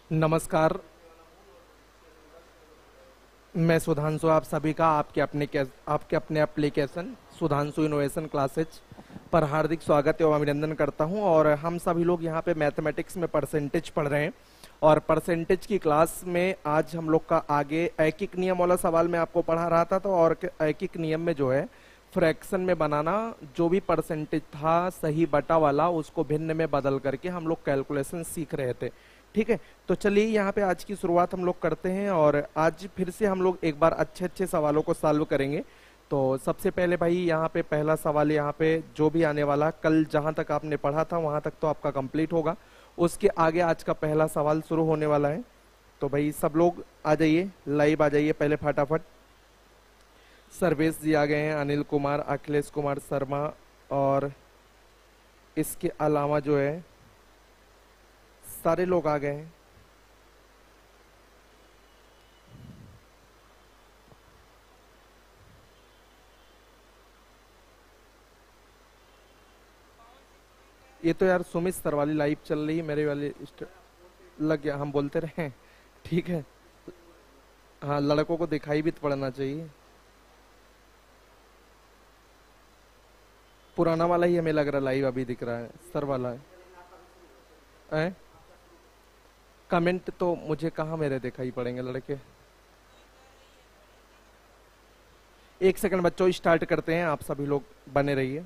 नमस्कार। मैं सुधांशु आप सभी का आपके अपने एप्लीकेशन सुधांशु इनोवेशन क्लासेज पर हार्दिक स्वागत एवं अभिनंदन करता हूं। और हम सभी लोग यहां पे मैथमेटिक्स में परसेंटेज पढ़ रहे हैं और परसेंटेज की क्लास में आज हम लोग का आगे ऐकिक नियम वाला सवाल मैं आपको पढ़ा रहा था। तो और ऐकिक नियम में जो है फ्रैक्शन में बनाना, जो भी परसेंटेज था सही बटा वाला उसको भिन्न में बदल करके हम लोग कैलकुलेशन सीख रहे थे। ठीक है, तो चलिए यहाँ पे आज की शुरुआत हम लोग करते हैं और आज फिर से हम लोग एक बार अच्छे अच्छे सवालों को सॉल्व करेंगे। तो सबसे पहले भाई यहाँ पे पहला सवाल, यहाँ पे जो भी आने वाला कल जहां तक आपने पढ़ा था वहां तक तो आपका कंप्लीट होगा, उसके आगे आज का पहला सवाल शुरू होने वाला है। तो भाई सब लोग आ जाइए, लाइव आ जाइए पहले फटाफट। सर्वेश जी आ गए हैं, अनिल कुमार, अखिलेश कुमार शर्मा, और इसके अलावा जो है सारे लोग आ गए हैं। ये तो यार सुमित सर वाली लाइव चल रही है, मेरे वाली लग गया, हम बोलते रहे। ठीक है, हाँ लड़कों को दिखाई भी तो पड़ना चाहिए। पुराना वाला ही हमें लग रहा लाइव अभी दिख रहा है, सर वाला है। कमेंट तो मुझे कहाँ मेरे दिखाई पड़ेंगे लड़के। एक सेकंड बच्चों, स्टार्ट करते हैं, आप सभी लोग बने रहिए।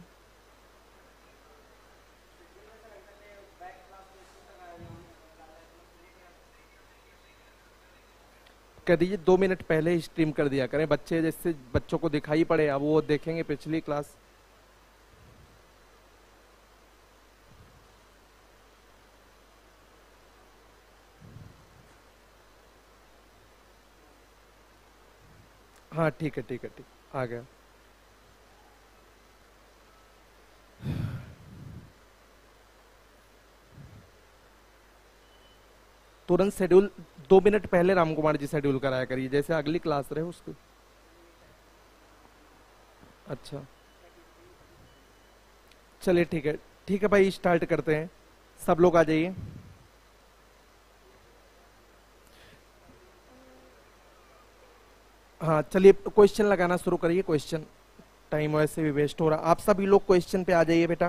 कह दीजिए 2 मिनट पहले ही स्ट्रीम कर दिया करें बच्चे, जैसे बच्चों को दिखाई पड़े, अब वो देखेंगे पिछली क्लास। हाँ ठीक है ठीक है ठीक, आ गया। तुरंत शेड्यूल 2 मिनट पहले राम कुमार जी शेड्यूल कराया करिए, जैसे अगली क्लास रहे उसको। अच्छा चलिए ठीक है भाई, स्टार्ट करते हैं, सब लोग आ जाइए। हाँ चलिए क्वेश्चन लगाना शुरू करिए। क्वेश्चन, टाइम वैसे भी वेस्ट हो रहा, आप सभी लोग क्वेश्चन पे आ जाइए बेटा।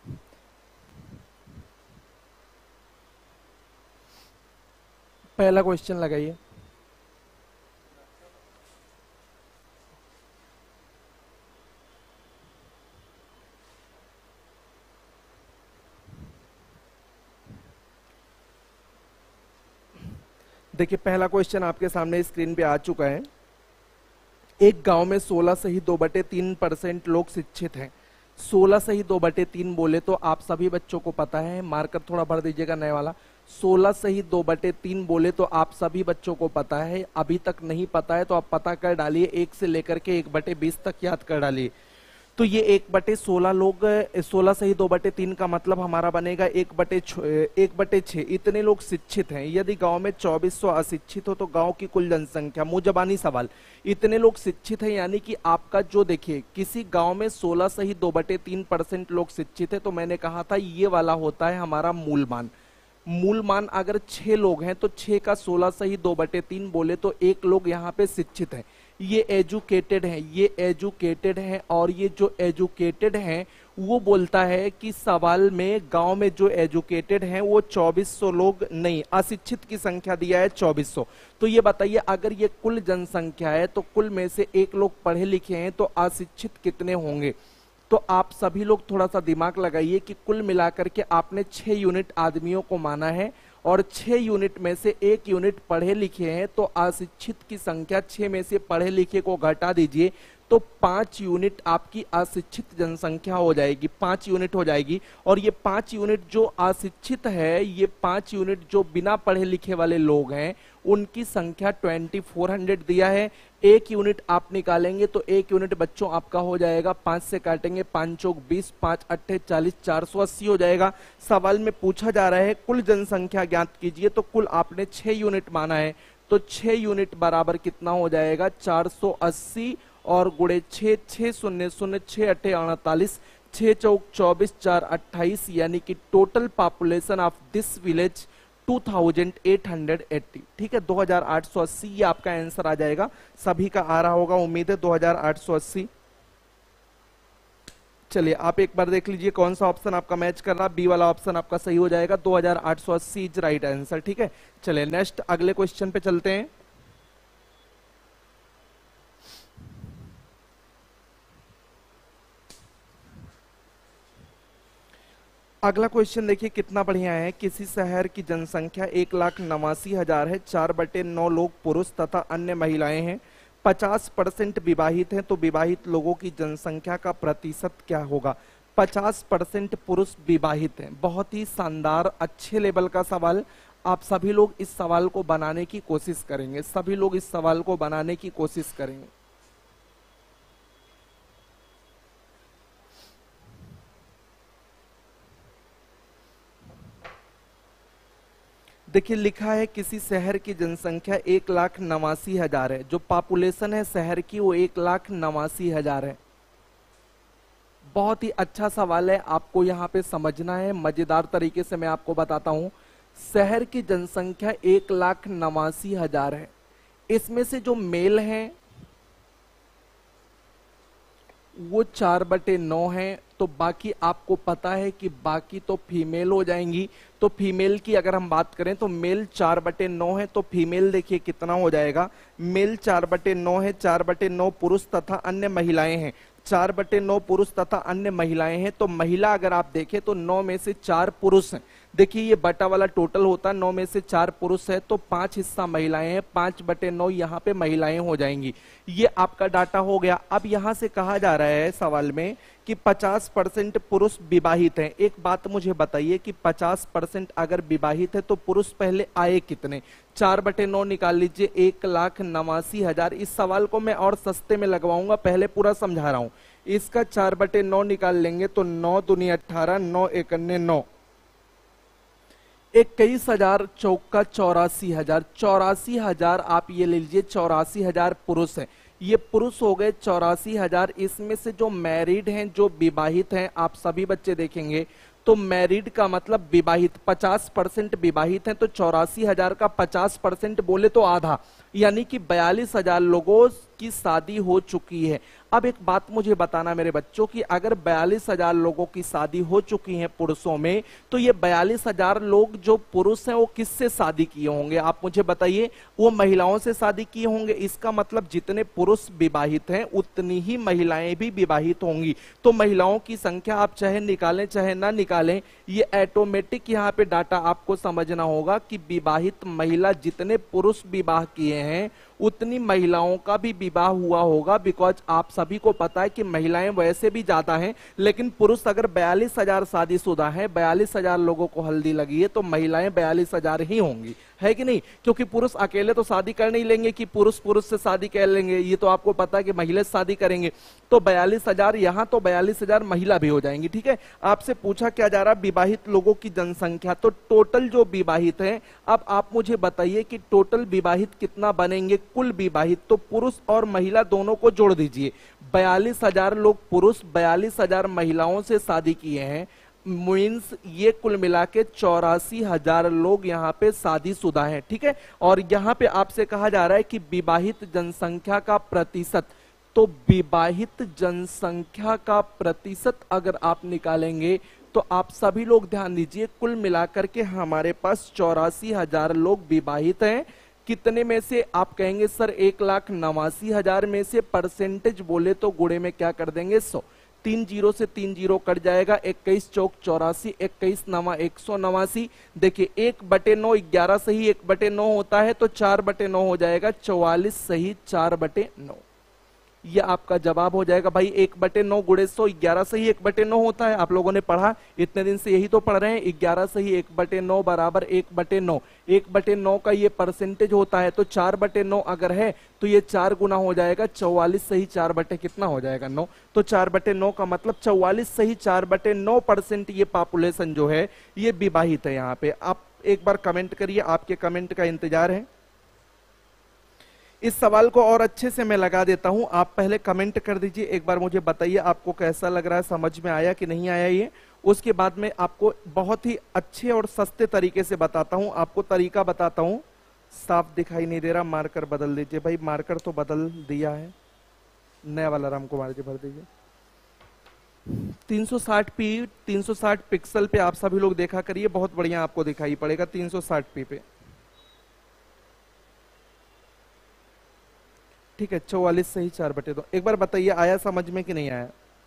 पहला क्वेश्चन लगाइए। देखिए पहला क्वेश्चन आपके सामने स्क्रीन पे आ चुका है। एक गांव में 16 सही 2/3% लोग शिक्षित हैं। 16 सही 2/3 बोले तो आप सभी बच्चों को पता है, मार्कर थोड़ा भर दीजिएगा नए वाला। 16 सही 2/3 बोले तो आप सभी बच्चों को पता है, अभी तक नहीं पता है तो आप पता कर डालिए, 1 से लेकर के 1/20 तक याद कर डालिए। तो ये 1/16 लोग, 16 सही 2/3 का मतलब हमारा बनेगा 1/6। इतने लोग शिक्षित हैं। यदि गांव में 2400 अशिक्षित हो तो गांव की कुल जनसंख्या, मुजबानी सवाल, इतने लोग शिक्षित हैं यानी कि आपका जो, देखिए किसी गांव में 16 सही 2/3% लोग शिक्षित है तो मैंने कहा था ये वाला होता है हमारा मूल मान। मूल मान अगर 6 लोग हैं तो 6 का 16 सही 2/3 बोले तो 1 लोग यहाँ पे शिक्षित है, ये एजुकेटेड है, ये एजुकेटेड है। और ये जो एजुकेटेड है वो बोलता है कि सवाल में गांव में जो एजुकेटेड हैं वो 2400 लोग नहीं, अशिक्षित की संख्या दिया है 2400। तो ये बताइए अगर ये कुल जनसंख्या है तो कुल में से 1 लोग पढ़े लिखे हैं तो अशिक्षित कितने होंगे। तो आप सभी लोग थोड़ा सा दिमाग लगाइए कि कुल मिलाकर के आपने 6 यूनिट आदमियों को माना है और 6 यूनिट में से 1 यूनिट पढ़े लिखे हैं, तो अशिक्षित की संख्या 6 में से पढ़े लिखे को घटा दीजिए तो 5 यूनिट आपकी अशिक्षित जनसंख्या हो जाएगी, 5 यूनिट हो जाएगी। और ये 5 यूनिट जो अशिक्षित है, ये 5 यूनिट जो बिना पढ़े लिखे वाले लोग हैं उनकी संख्या 2400 दिया है। 1 यूनिट आप निकालेंगे तो 1 यूनिट बच्चों आपका हो जाएगा, 5 से काटेंगे 5 चौक 20, 5 अट्ठे 40, 480 हो जाएगा। सवाल में पूछा जा रहा है कुल जनसंख्या ज्ञात कीजिए, तो कुल आपने 6 यूनिट माना है तो 6 यूनिट बराबर कितना हो जाएगा 480 और गुणे 6, 6 शून्य शून्य 6 अट्ठे 48, 6 चौक 24, 4 28, यानी कि total population of this village 2880, ठीक है, 2880 ये आपका आंसर आ जाएगा। सभी का आ रहा होगा, उम्मीद है 2880। चलिए आप एक बार देख लीजिए कौन सा ऑप्शन आपका मैच कर रहा है। बी वाला ऑप्शन आपका सही हो जाएगा, 2880 इज राइट आंसर, ठीक है। चलिए नेक्स्ट अगले क्वेश्चन पे चलते हैं। अगला क्वेश्चन देखिए कितना बढ़िया है। किसी शहर की जनसंख्या 1,89,000 है, 4/9 लोग पुरुष तथा अन्य महिलाएं हैं, 50% विवाहित हैं, तो विवाहित लोगों की जनसंख्या का प्रतिशत क्या होगा। 50% पुरुष विवाहित हैं। बहुत ही शानदार अच्छे लेवल का सवाल। आप सभी लोग इस सवाल को बनाने की कोशिश करेंगे, सभी लोग इस सवाल को बनाने की कोशिश करेंगे। देखिए लिखा है किसी शहर की जनसंख्या 1,89,000 है, जो पॉपुलेशन है शहर की वो 1,89,000 है। बहुत ही अच्छा सवाल है, आपको यहाँ पे समझना है। मजेदार तरीके से मैं आपको बताता हूँ। शहर की जनसंख्या 1,89,000 है, इसमें से जो मेल हैं वो 4/9 है, तो बाकी आपको पता है कि बाकी तो फीमेल हो जाएंगी। तो फीमेल की अगर हम बात करें तो मेल 4/9 है, तो फीमेल देखिए कितना हो जाएगा। मेल 4/9 है, 4/9 पुरुष तथा अन्य महिलाएं हैं, 4/9 पुरुष तथा अन्य महिलाएं हैं। तो महिला अगर आप देखें तो 9 में से 4 पुरुष हैं। देखिए ये बटा वाला टोटल होता है, 9 में से 4 पुरुष है तो 5 हिस्सा महिलाएं हैं, 5/9 यहाँ पे महिलाएं हो जाएंगी। ये आपका डाटा हो गया। अब यहाँ से कहा जा रहा है सवाल में कि 50% पुरुष विवाहित हैं। एक बात मुझे बताइए कि 50% अगर विवाहित है तो पुरुष पहले आए कितने। 4/9 निकाल लीजिए, 1,89,000। इस सवाल को मैं और सस्ते में लगवाऊंगा, पहले पूरा समझा रहा हूं। इसका 4/9 निकाल लेंगे तो 9 दूनी 18, 9 एकन्ने 9, 21,000 चौका 84,000, 84,000 आप ये ले लीजिए। 84,000 पुरुष हैं, ये पुरुष हो गए 84,000। इसमें से जो मैरिड हैं, जो विवाहित हैं, आप सभी बच्चे देखेंगे तो मैरिड का मतलब विवाहित, 50% विवाहित हैं, तो 84,000 का 50% बोले तो आधा, यानी कि 42,000 लोगों की शादी हो चुकी है। अब एक बात मुझे बताना मेरे बच्चों की अगर 42,000 लोगों की शादी हो चुकी है पुरुषों में, तो ये 42,000 लोग जो पुरुष हैं वो किससे शादी किए होंगे आप मुझे बताइए। वो महिलाओं से शादी किए होंगे। इसका मतलब जितने पुरुष विवाहित हैं उतनी ही महिलाएं भी विवाहित होंगी। तो महिलाओं की संख्या आप चाहे निकालें चाहे ना निकालें, ये ऑटोमेटिक यहाँ पे डाटा आपको समझना होगा कि विवाहित महिला जितने पुरुष विवाह किए हैं उतनी महिलाओं का भी विवाह हुआ होगा। बिकॉज आप सभी को पता है कि महिलाएं वैसे भी ज्यादा हैं, लेकिन पुरुष अगर 42,000 शादीशुदा है, 42,000 लोगों को हल्दी लगी है, तो महिलाएं 42,000 ही होंगी, है कि नहीं। क्योंकि पुरुष अकेले तो शादी कर नहीं लेंगे कि पुरुष पुरुष से शादी कर लेंगे, ये तो आपको पता है कि महिला से शादी करेंगे। तो 42,000 यहां, तो 42,000 महिला भी हो जाएंगी, ठीक है। आपसे पूछा क्या जा रहा है विवाहित लोगों की जनसंख्या, तो टोटल जो विवाहित है। अब आप मुझे बताइए कि टोटल विवाहित कितना बनेंगे कुल विवाहित, तो पुरुष और महिला दोनों को जोड़ दीजिए। 42,000 लोग पुरुष, 42,000 महिलाओं से शादी किए हैं, मीन्स ये कुल मिला के 84,000 लोग यहाँ पे शादीशुदा हैं, ठीक है। और यहाँ पे आपसे कहा जा रहा है कि विवाहित जनसंख्या का प्रतिशत, तो विवाहित जनसंख्या का प्रतिशत अगर आप निकालेंगे तो आप सभी लोग ध्यान दीजिए, कुल मिलाकर के हमारे पास 84,000 लोग विवाहित हैं। कितने में से आप कहेंगे सर 1,89,000 में से परसेंटेज बोले तो गुणे में क्या कर देंगे 100, 3 जीरो से 3 जीरो कट जाएगा, 21 चौक 84, 21 नवा 189। देखिए 1/9 11 सही 1/9 होता है, तो 4/9 हो जाएगा, 44 सही 4/9। ये आपका जवाब हो जाएगा भाई। 1/9 गुणे 100, 11 सही 1/9 होता है। आप लोगों ने पढ़ा, इतने दिन से यही तो पढ़ रहे हैं। 11 सही 1/9 बराबर 1/9। 1/9 का ये परसेंटेज होता है, तो 4/9 अगर है तो ये 4 गुना हो जाएगा, 44 सही 4 कितना हो जाएगा 9। तो 4/9 का मतलब 44 सही 4/9% ये पॉपुलेशन जो है ये विवाहित है। यहाँ पे आप एक बार कमेंट करिए, आपके कमेंट का इंतजार है। इस सवाल को और अच्छे से मैं लगा देता हूं, आप पहले कमेंट कर दीजिए, एक बार मुझे बताइए आपको कैसा लग रहा है, समझ में आया कि नहीं आया ये। उसके बाद में आपको बहुत ही अच्छे और सस्ते तरीके से बताता हूं, आपको तरीका बताता हूं। साफ दिखाई नहीं दे रहा, मार्कर बदल दीजिए भाई, मार्कर तो बदल दिया है, नया वाला राम कुमार जी भर दीजिए। 360 पिक्सल पे आप सभी लोग देखा करिए, बहुत बढ़िया आपको दिखाई पड़ेगा 360p पे। ठीक है, 44 सही 4/2। एक बार बताइए आया समझ में कि नहीं आया?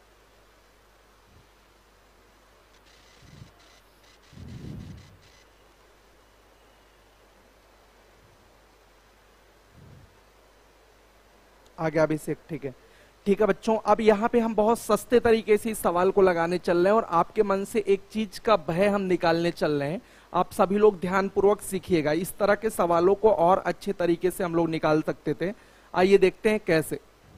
आ गया अभिषेक, ठीक है। ठीक है बच्चों, अब यहाँ पे हम बहुत सस्ते तरीके से इस सवाल को लगाने चल रहे हैं और आपके मन से एक चीज का भय हम निकालने चल रहे हैं। आप सभी लोग ध्यानपूर्वक सीखिएगा, इस तरह के सवालों को और अच्छे तरीके से हम लोग निकाल सकते थे। आइए देखते हैं कैसे।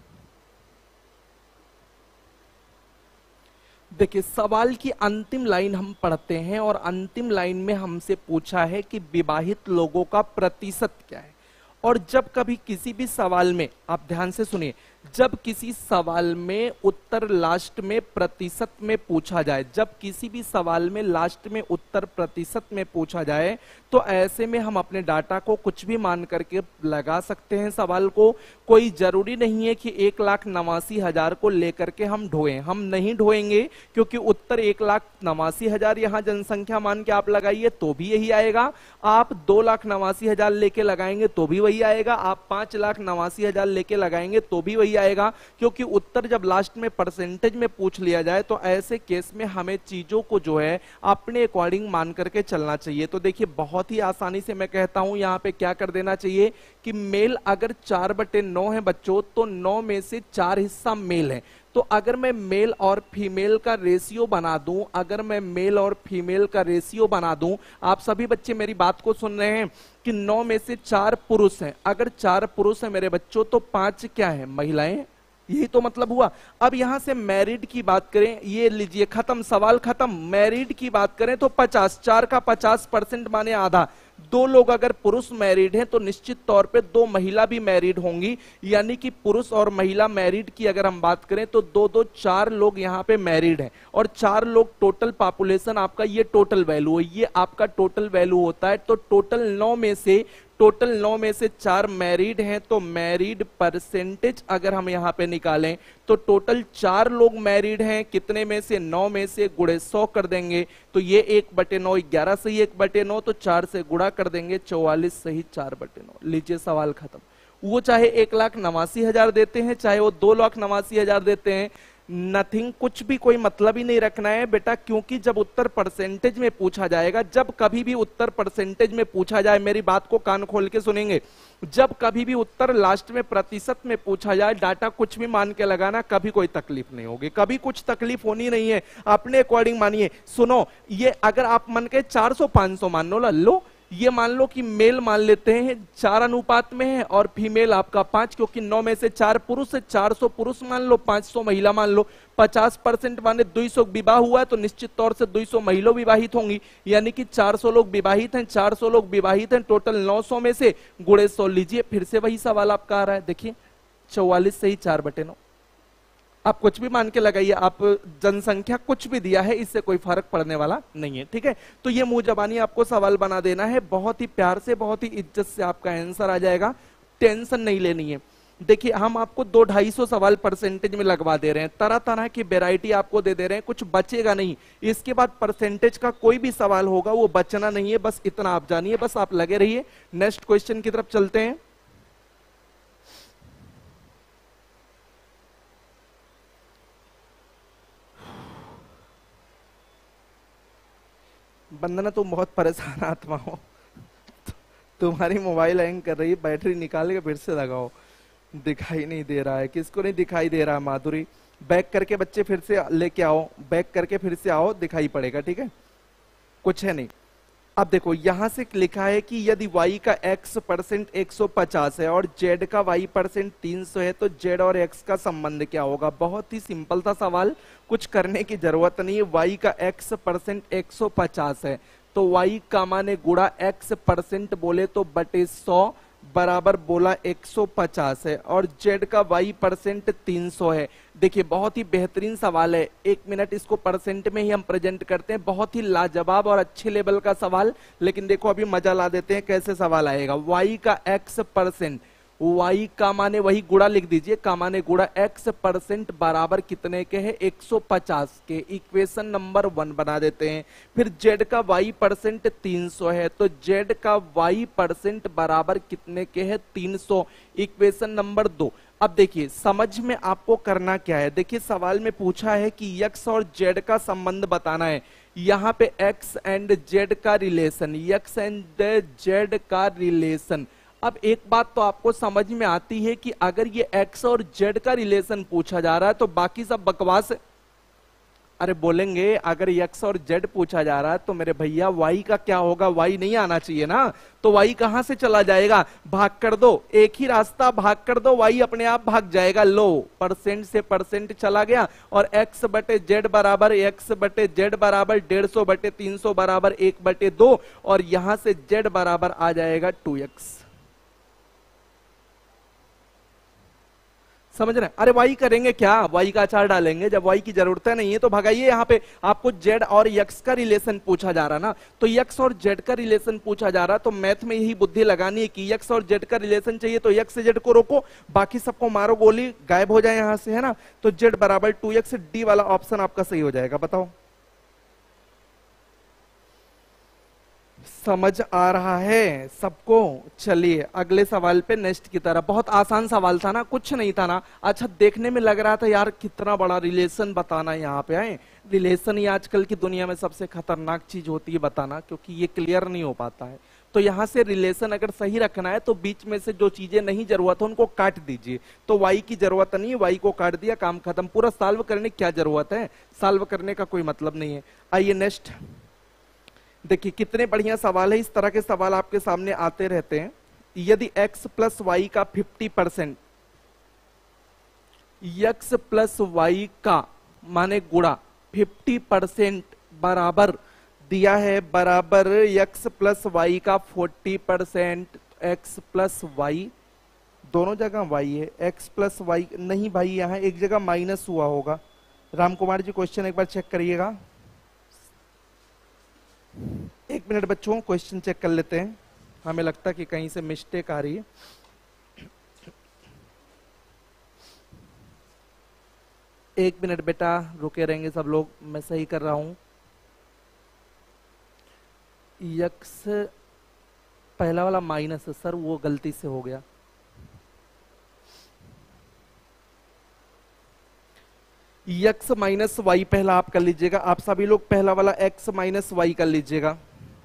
देखिए, सवाल की अंतिम लाइन हम पढ़ते हैं और अंतिम लाइन में हमसे पूछा है कि विवाहित लोगों का प्रतिशत क्या है। और जब कभी किसी भी सवाल में, आप ध्यान से सुनिए, जब किसी सवाल में उत्तर लास्ट में प्रतिशत में पूछा जाए, जब किसी भी सवाल में लास्ट में उत्तर प्रतिशत में पूछा जाए, तो ऐसे में हम अपने डाटा को कुछ भी मान करके लगा सकते हैं सवाल को। कोई जरूरी नहीं है कि 1,89,000 को लेकर के हम ढोएं, हम नहीं ढोएंगे, क्योंकि उत्तर 1,89,000 यहाँ जनसंख्या मान के आप लगाइए तो भी यही आएगा। आप 2,89,000 लेके लगाएंगे तो भी वही आएगा, आप 5,89,000 लेके लगाएंगे तो भी वही आएगा, क्योंकि उत्तर जब लास्ट में परसेंटेज में पूछ लिया जाए तो ऐसे केस में हमें चीजों को जो है अपने अकॉर्डिंग मान करके चलना चाहिए। तो देखिए, बहुत ही आसानी से मैं कहता हूं यहां पे क्या कर देना चाहिए कि मेल अगर 4/9 है बच्चों, तो 9 में से 4 हिस्सा मेल है। तो अगर मैं मेल और फीमेल का रेशियो बना दूं, अगर मैं मेल और फीमेल का रेशियो बना दूं, आप सभी बच्चे मेरी बात को सुन रहे हैं कि 9 में से 4 पुरुष हैं। अगर 4 पुरुष हैं मेरे बच्चों, तो 5 क्या है? महिलाएं। यही तो मतलब हुआ। अब यहां से मैरिड की बात करें, ये लीजिए खत्म, सवाल खत्म। मैरिड की बात करें तो 50, 4 का 50% माने आधा। 2 लोग अगर पुरुष मैरिड हैं तो निश्चित तौर पे 2 महिला भी मैरिड होंगी, यानी कि पुरुष और महिला मैरिड की अगर हम बात करें तो 2 4 लोग यहाँ पे मैरिड हैं। और 4 लोग टोटल पॉपुलेशन आपका, ये टोटल वैल्यू है, ये आपका टोटल वैल्यू होता है। तो टोटल 9 में से 4 मैरिड हैं, तो मैरिड परसेंटेज अगर हम यहाँ पे निकालें तो टोटल 4 लोग मैरिड हैं, कितने में से? 9 में से गुणे 100 कर देंगे, तो ये 1/9, 11 सही 1/9, तो 4 से गुणा कर देंगे, 44 सही 4/9। लीजिए सवाल खत्म। वो चाहे 1,89,000 देते हैं, चाहे वो 2,89,000 देते हैं, नथिंग, कुछ भी कोई मतलब ही नहीं रखना है बेटा, क्योंकि जब उत्तर परसेंटेज में पूछा जाएगा, जब कभी भी उत्तर परसेंटेज में पूछा जाए, मेरी बात को कान खोल के सुनेंगे, जब कभी भी उत्तर लास्ट में प्रतिशत में पूछा जाए, डाटा कुछ भी मान के लगाना, कभी कोई तकलीफ नहीं होगी, कभी कुछ तकलीफ होनी नहीं है, अपने अकॉर्डिंग मानिए। सुनो, ये अगर आप मन के 400-500 मान लो, ये मान लो कि मेल मान लेते हैं 4 अनुपात में है और फीमेल आपका 5, क्योंकि 9 में से 4 पुरुष है, 400 पुरुष मान लो, 500 महिला मान लो। 50% माने 200 विवाह हुआ है, तो निश्चित तौर से 200 महिला विवाहित होंगी, यानी कि 400 लोग विवाहित हैं, 400 लोग विवाहित हैं, टोटल 900 में से गुणे 100। लीजिए फिर से वही सवाल आपका आ रहा है, देखिए 44 सही 4/9। आप कुछ भी मान के लगाइए, आप जनसंख्या कुछ भी दिया है, इससे कोई फर्क पड़ने वाला नहीं है, ठीक है। तो ये मुंह जबानी आपको सवाल बना देना है, बहुत ही प्यार से, बहुत ही इज्जत से आपका आंसर आ जाएगा, टेंशन नहीं लेनी है। देखिए, हम आपको 200-250 सवाल परसेंटेज में लगवा दे रहे हैं, तरह तरह की वेराइटी आपको दे दे रहे हैं, कुछ बचेगा नहीं। इसके बाद परसेंटेज का कोई भी सवाल होगा वो बचना नहीं है, बस इतना आप जानिए, बस आप लगे रहिए। नेक्स्ट क्वेश्चन की तरफ चलते हैं। वंदना, तुम बहुत परेशान आत्मा हो, तुम्हारी मोबाइल हैंग कर रही है, बैटरी निकाल के फिर से लगाओ। दिखाई नहीं दे रहा है, किसको नहीं दिखाई दे रहा है? माधुरी, बैक करके बच्चे फिर से लेके आओ, बैक करके फिर से आओ, दिखाई पड़ेगा, ठीक है, कुछ है नहीं। अब देखो, यहां से लिखा है कि यदि y का x% 150 है और z का y% 300 है, तो z और x का संबंध क्या होगा? बहुत ही सिंपल था सवाल, कुछ करने की जरूरत नहीं है। y का x% 150 है, तो y का माने गुणा x% बोले तो बटे 100, बराबर बोला 150 है और जेड का वाई परसेंट 300 है। देखिए बहुत ही बेहतरीन सवाल है, 1 मिनट इसको परसेंट में ही हम प्रेजेंट करते हैं। बहुत ही लाजवाब और अच्छे लेवल का सवाल, लेकिन देखो अभी मजा ला देते हैं कैसे सवाल आएगा। वाई का x परसेंट, y का माने वही गुणा लिख दीजिए, का माने गुणा x परसेंट बराबर कितने के है 150 के। इक्वेशन नंबर 1 बना देते हैं। फिर z का y परसेंट 300 है तो z का y परसेंट बराबर कितने के है 300। Equation number 2। अब देखिए समझ में आपको करना क्या है, देखिए सवाल में पूछा है कि x और z का संबंध बताना है। यहाँ पे x एंड z का रिलेशन, x एंड z का रिलेशन। अब एक बात तो आपको समझ में आती है कि अगर ये x और z का रिलेशन पूछा जा रहा है तो बाकी सब बकवास है। अरे बोलेंगे अगर x और z पूछा जा रहा है तो मेरे भैया y का क्या होगा, y नहीं आना चाहिए ना, तो y कहां से चला जाएगा, भाग कर दो, एक ही रास्ता, भाग कर दो, y अपने आप भाग जाएगा। लो परसेंट से परसेंट चला गया और x बटे z बराबर 150/300 बराबर 1/2 और यहां से z बराबर आ जाएगा 2x। समझ रहे हैं? अरे वाई करेंगे क्या, वाई का अचार डालेंगे, जब वाई की जरूरत नहीं है तो भगाइए। यहाँ पे आपको जेड और यक्स का रिलेशन पूछा जा रहा ना, तो यक्स और जेड का रिलेशन पूछा जा रहा, तो मैथ में यही बुद्धि लगानी है कि यक्स और जेड का रिलेशन चाहिए तो यक्स से जेड को रोको, बाकी सबको मारो गोली, गायब हो जाए यहां से, है ना। तो जेड बराबर 2x, डी वाला ऑप्शन आपका सही हो जाएगा। बताओ समझ आ रहा है सबको? चलिए अगले सवाल पे, नेक्स्ट की तरफ। बहुत आसान सवाल था ना, कुछ नहीं था ना। अच्छा देखने में लग रहा था यार कितना बड़ा रिलेशन बताना यहाँ पे आए। रिलेशन ही आजकल की दुनिया में सबसे खतरनाक चीज होती है बताना, क्योंकि ये क्लियर नहीं हो पाता है। तो यहाँ से रिलेशन अगर सही रखना है तो बीच में से जो चीजें नहीं जरूरत है उनको काट दीजिए। तो वाई की जरूरत नहीं है, वाई को काट दिया, काम खत्म। पूरा सॉल्व करने की क्या जरूरत है, सॉल्व करने का कोई मतलब नहीं है। आइए नेक्स्ट देखिए, कितने बढ़िया सवाल है। इस तरह के सवाल आपके सामने आते रहते हैं। यदि x प्लस वाई का 50%, x प्लस वाई का माने गुणा 50% बराबर दिया है, बराबर x प्लस वाई का 40%, x प्लस वाई दोनों जगह y है, x प्लस वाई नहीं भाई, यहां एक जगह माइनस हुआ होगा। राम कुमार जी क्वेश्चन एक बार चेक करिएगा। 1 मिनट बच्चों, क्वेश्चन चेक कर लेते हैं, हमें लगता है कि कहीं से मिस्टेक आ रही है। एक मिनट बेटा रुके रहेंगे सब लोग, मैं सही कर रहा हूं। यक्स पहला वाला माइनस है सर, वो गलती से हो गया। x माइनस वाई पहला आप कर लीजिएगा, आप सभी लोग पहला वाला x माइनस वाई कर लीजिएगा।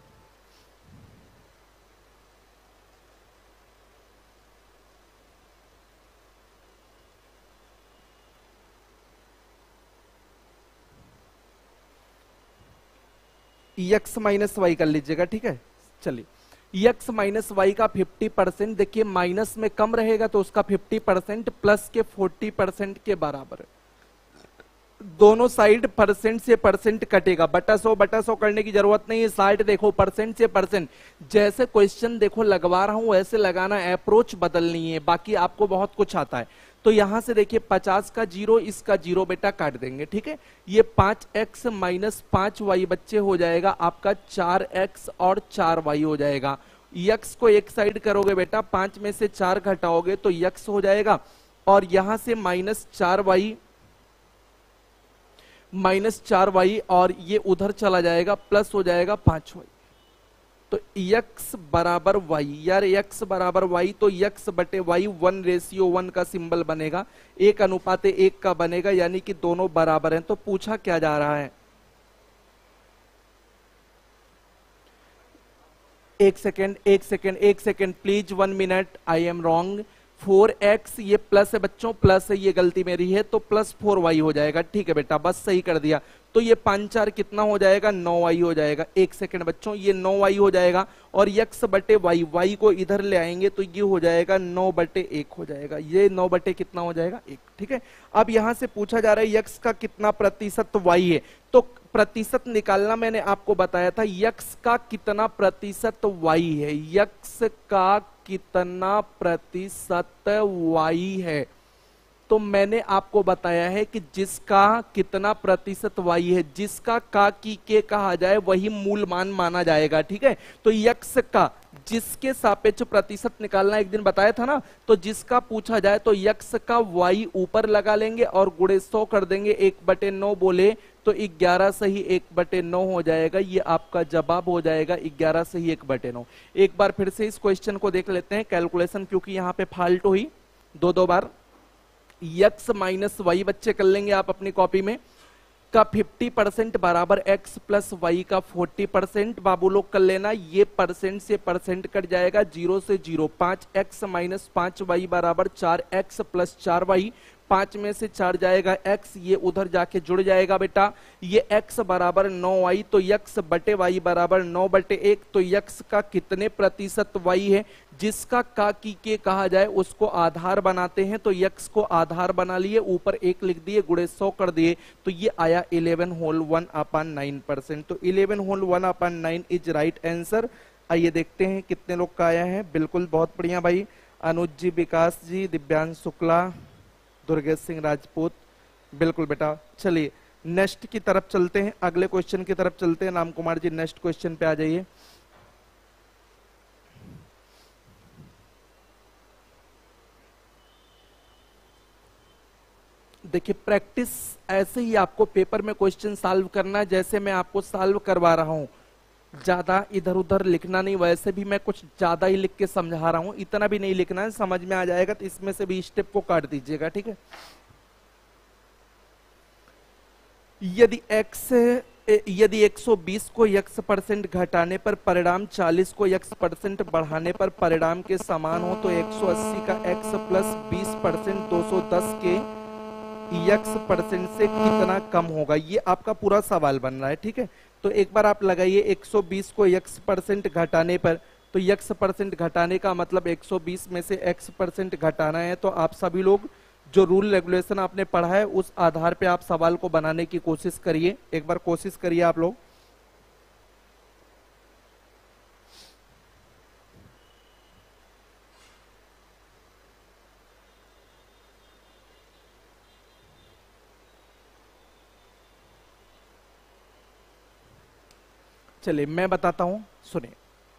x माइनस वाई कर लीजिएगा, ठीक है। चलिए x माइनस वाई का 50%, देखिए माइनस में कम रहेगा तो उसका 50% प्लस के 40% के बराबर है। दोनों साइड परसेंट से परसेंट कटेगा, बटा 100 करने की जरूरत नहीं है। साइड देखो परसेंट से परसेंट, जैसे क्वेश्चन देखो लगवा रहा हूं वैसे लगाना, अप्रोच बदलनी है, बाकी आपको बहुत कुछ आता है। तो यहां से देखिए 50 का 0, इसका 0 बेटा काट देंगे, ठीक है। ये 5x माइनस 5y बच्चे हो जाएगा आपका 4x और 4y हो जाएगा। x को एक साइड करोगे बेटा, 5 में से 4 घटाओगे तो x हो जाएगा, और यहां से माइनस 4y और ये उधर चला जाएगा, प्लस हो जाएगा 5y। तो x बराबर y, यार x बराबर y, तो x बटे y 1:1 का सिंबल बनेगा, 1:1 का बनेगा, यानी कि दोनों बराबर हैं। तो पूछा क्या जा रहा है, एक second please, 1 minute, I am wrong. 4x ये प्लस है बच्चों, प्लस है, ये गलती मेरी है, तो प्लस 4y हो जाएगा, ठीक है बेटा, बस सही कर दिया। तो ये 5 4 कितना हो जाएगा, 9y हो जाएगा। एक सेकंड बच्चों, ये 9y हो जाएगा और x बटे वाई, वाई को इधर ले आएंगे तो ये हो जाएगा 9 बटे 1 हो जाएगा। ये 9 बटे कितना हो जाएगा, 1। ठीक है, अब यहां से पूछा जा रहा है x का कितना प्रतिशत y है, तो प्रतिशत निकालना मैंने आपको बताया था, x का कितना प्रतिशत y है, x का कितना प्रतिशत y है। तो मैंने आपको बताया है कि जिसका कितना प्रतिशत y है, जिसका का की के कहा जाए वही मूल मान माना जाएगा। ठीक है, तो x का जिसके सापेक्ष प्रतिशत निकालना एक दिन बताया था ना, तो जिसका पूछा जाए तो x का y ऊपर लगा लेंगे और गुणे 100 कर देंगे, 1/9 बोले तो 11 सही 1/9 हो जाएगा। ये आपका जवाब हो जाएगा 11 सही 1/9। एक बार फिर से इस क्वेश्चन को देख लेते हैं कैलकुलेशन, क्योंकि यहाँ पे फाल्ट हुई दो बार। x माइनस वाई बच्चे कर लेंगे आप अपनी कॉपी में, का 50% बराबर x प्लस वाई का 40%। बाबू लोग कर लेना, ये परसेंट से परसेंट कट जाएगा, 0 से 0। 5x माइनस 5y बराबर 4x प्लस 4y। 5 में से 4 जाएगा x, ये उधर जाके जुड़ जाएगा बेटा। ये x बराबर 9y, तो x बटे y बराबर 9/1। तो x का कितने प्रतिशत y है, जिसका का की के कहा जाए उसको आधार बनाते हैं, तो x को आधार बना लिए, ऊपर 1 लिख दिए, गुणे 100 कर दिए, तो ये आया 11 होल 1/9%। तो 11 होल 1/9 इज राइट आंसर। आइए देखते हैं कितने लोग का आया है। बिल्कुल, बहुत बढ़िया भाई, अनुज जी, विकास जी, दिव्यांश शुक्ला, दुर्गेश सिंह राजपूत, बिल्कुल बेटा। चलिए नेक्स्ट की तरफ चलते हैं, अगले क्वेश्चन की तरफ चलते हैं। राम कुमार जी नेक्स्ट क्वेश्चन पे आ जाइए। देखिए, प्रैक्टिस ऐसे ही आपको पेपर में क्वेश्चन सॉल्व करना, जैसे मैं आपको सॉल्व करवा रहा हूं, ज्यादा इधर उधर लिखना नहीं। वैसे भी मैं कुछ ज्यादा ही लिख के समझा रहा हूं, इतना भी नहीं लिखना है, समझ में आ जाएगा। तो इसमें से भी स्टेप को काट दीजिएगा, ठीक है। यदि 120 को x% घटाने पर परिणाम 40 को x% बढ़ाने पर परिणाम के समान हो, तो 180 का x प्लस 20% 210 के x% से कितना कम होगा। ये आपका पूरा सवाल बन रहा है, ठीक है। तो एक बार आप लगाइए, 120 को x% घटाने पर, तो x% घटाने का मतलब 120 में से x% घटाना है। तो आप सभी लोग जो रूल रेगुलेशन आपने पढ़ा है उस आधार पे आप सवाल को बनाने की कोशिश करिए। एक बार कोशिश करिए आप लोग। चलिए मैं बताता हूं, सुनिए।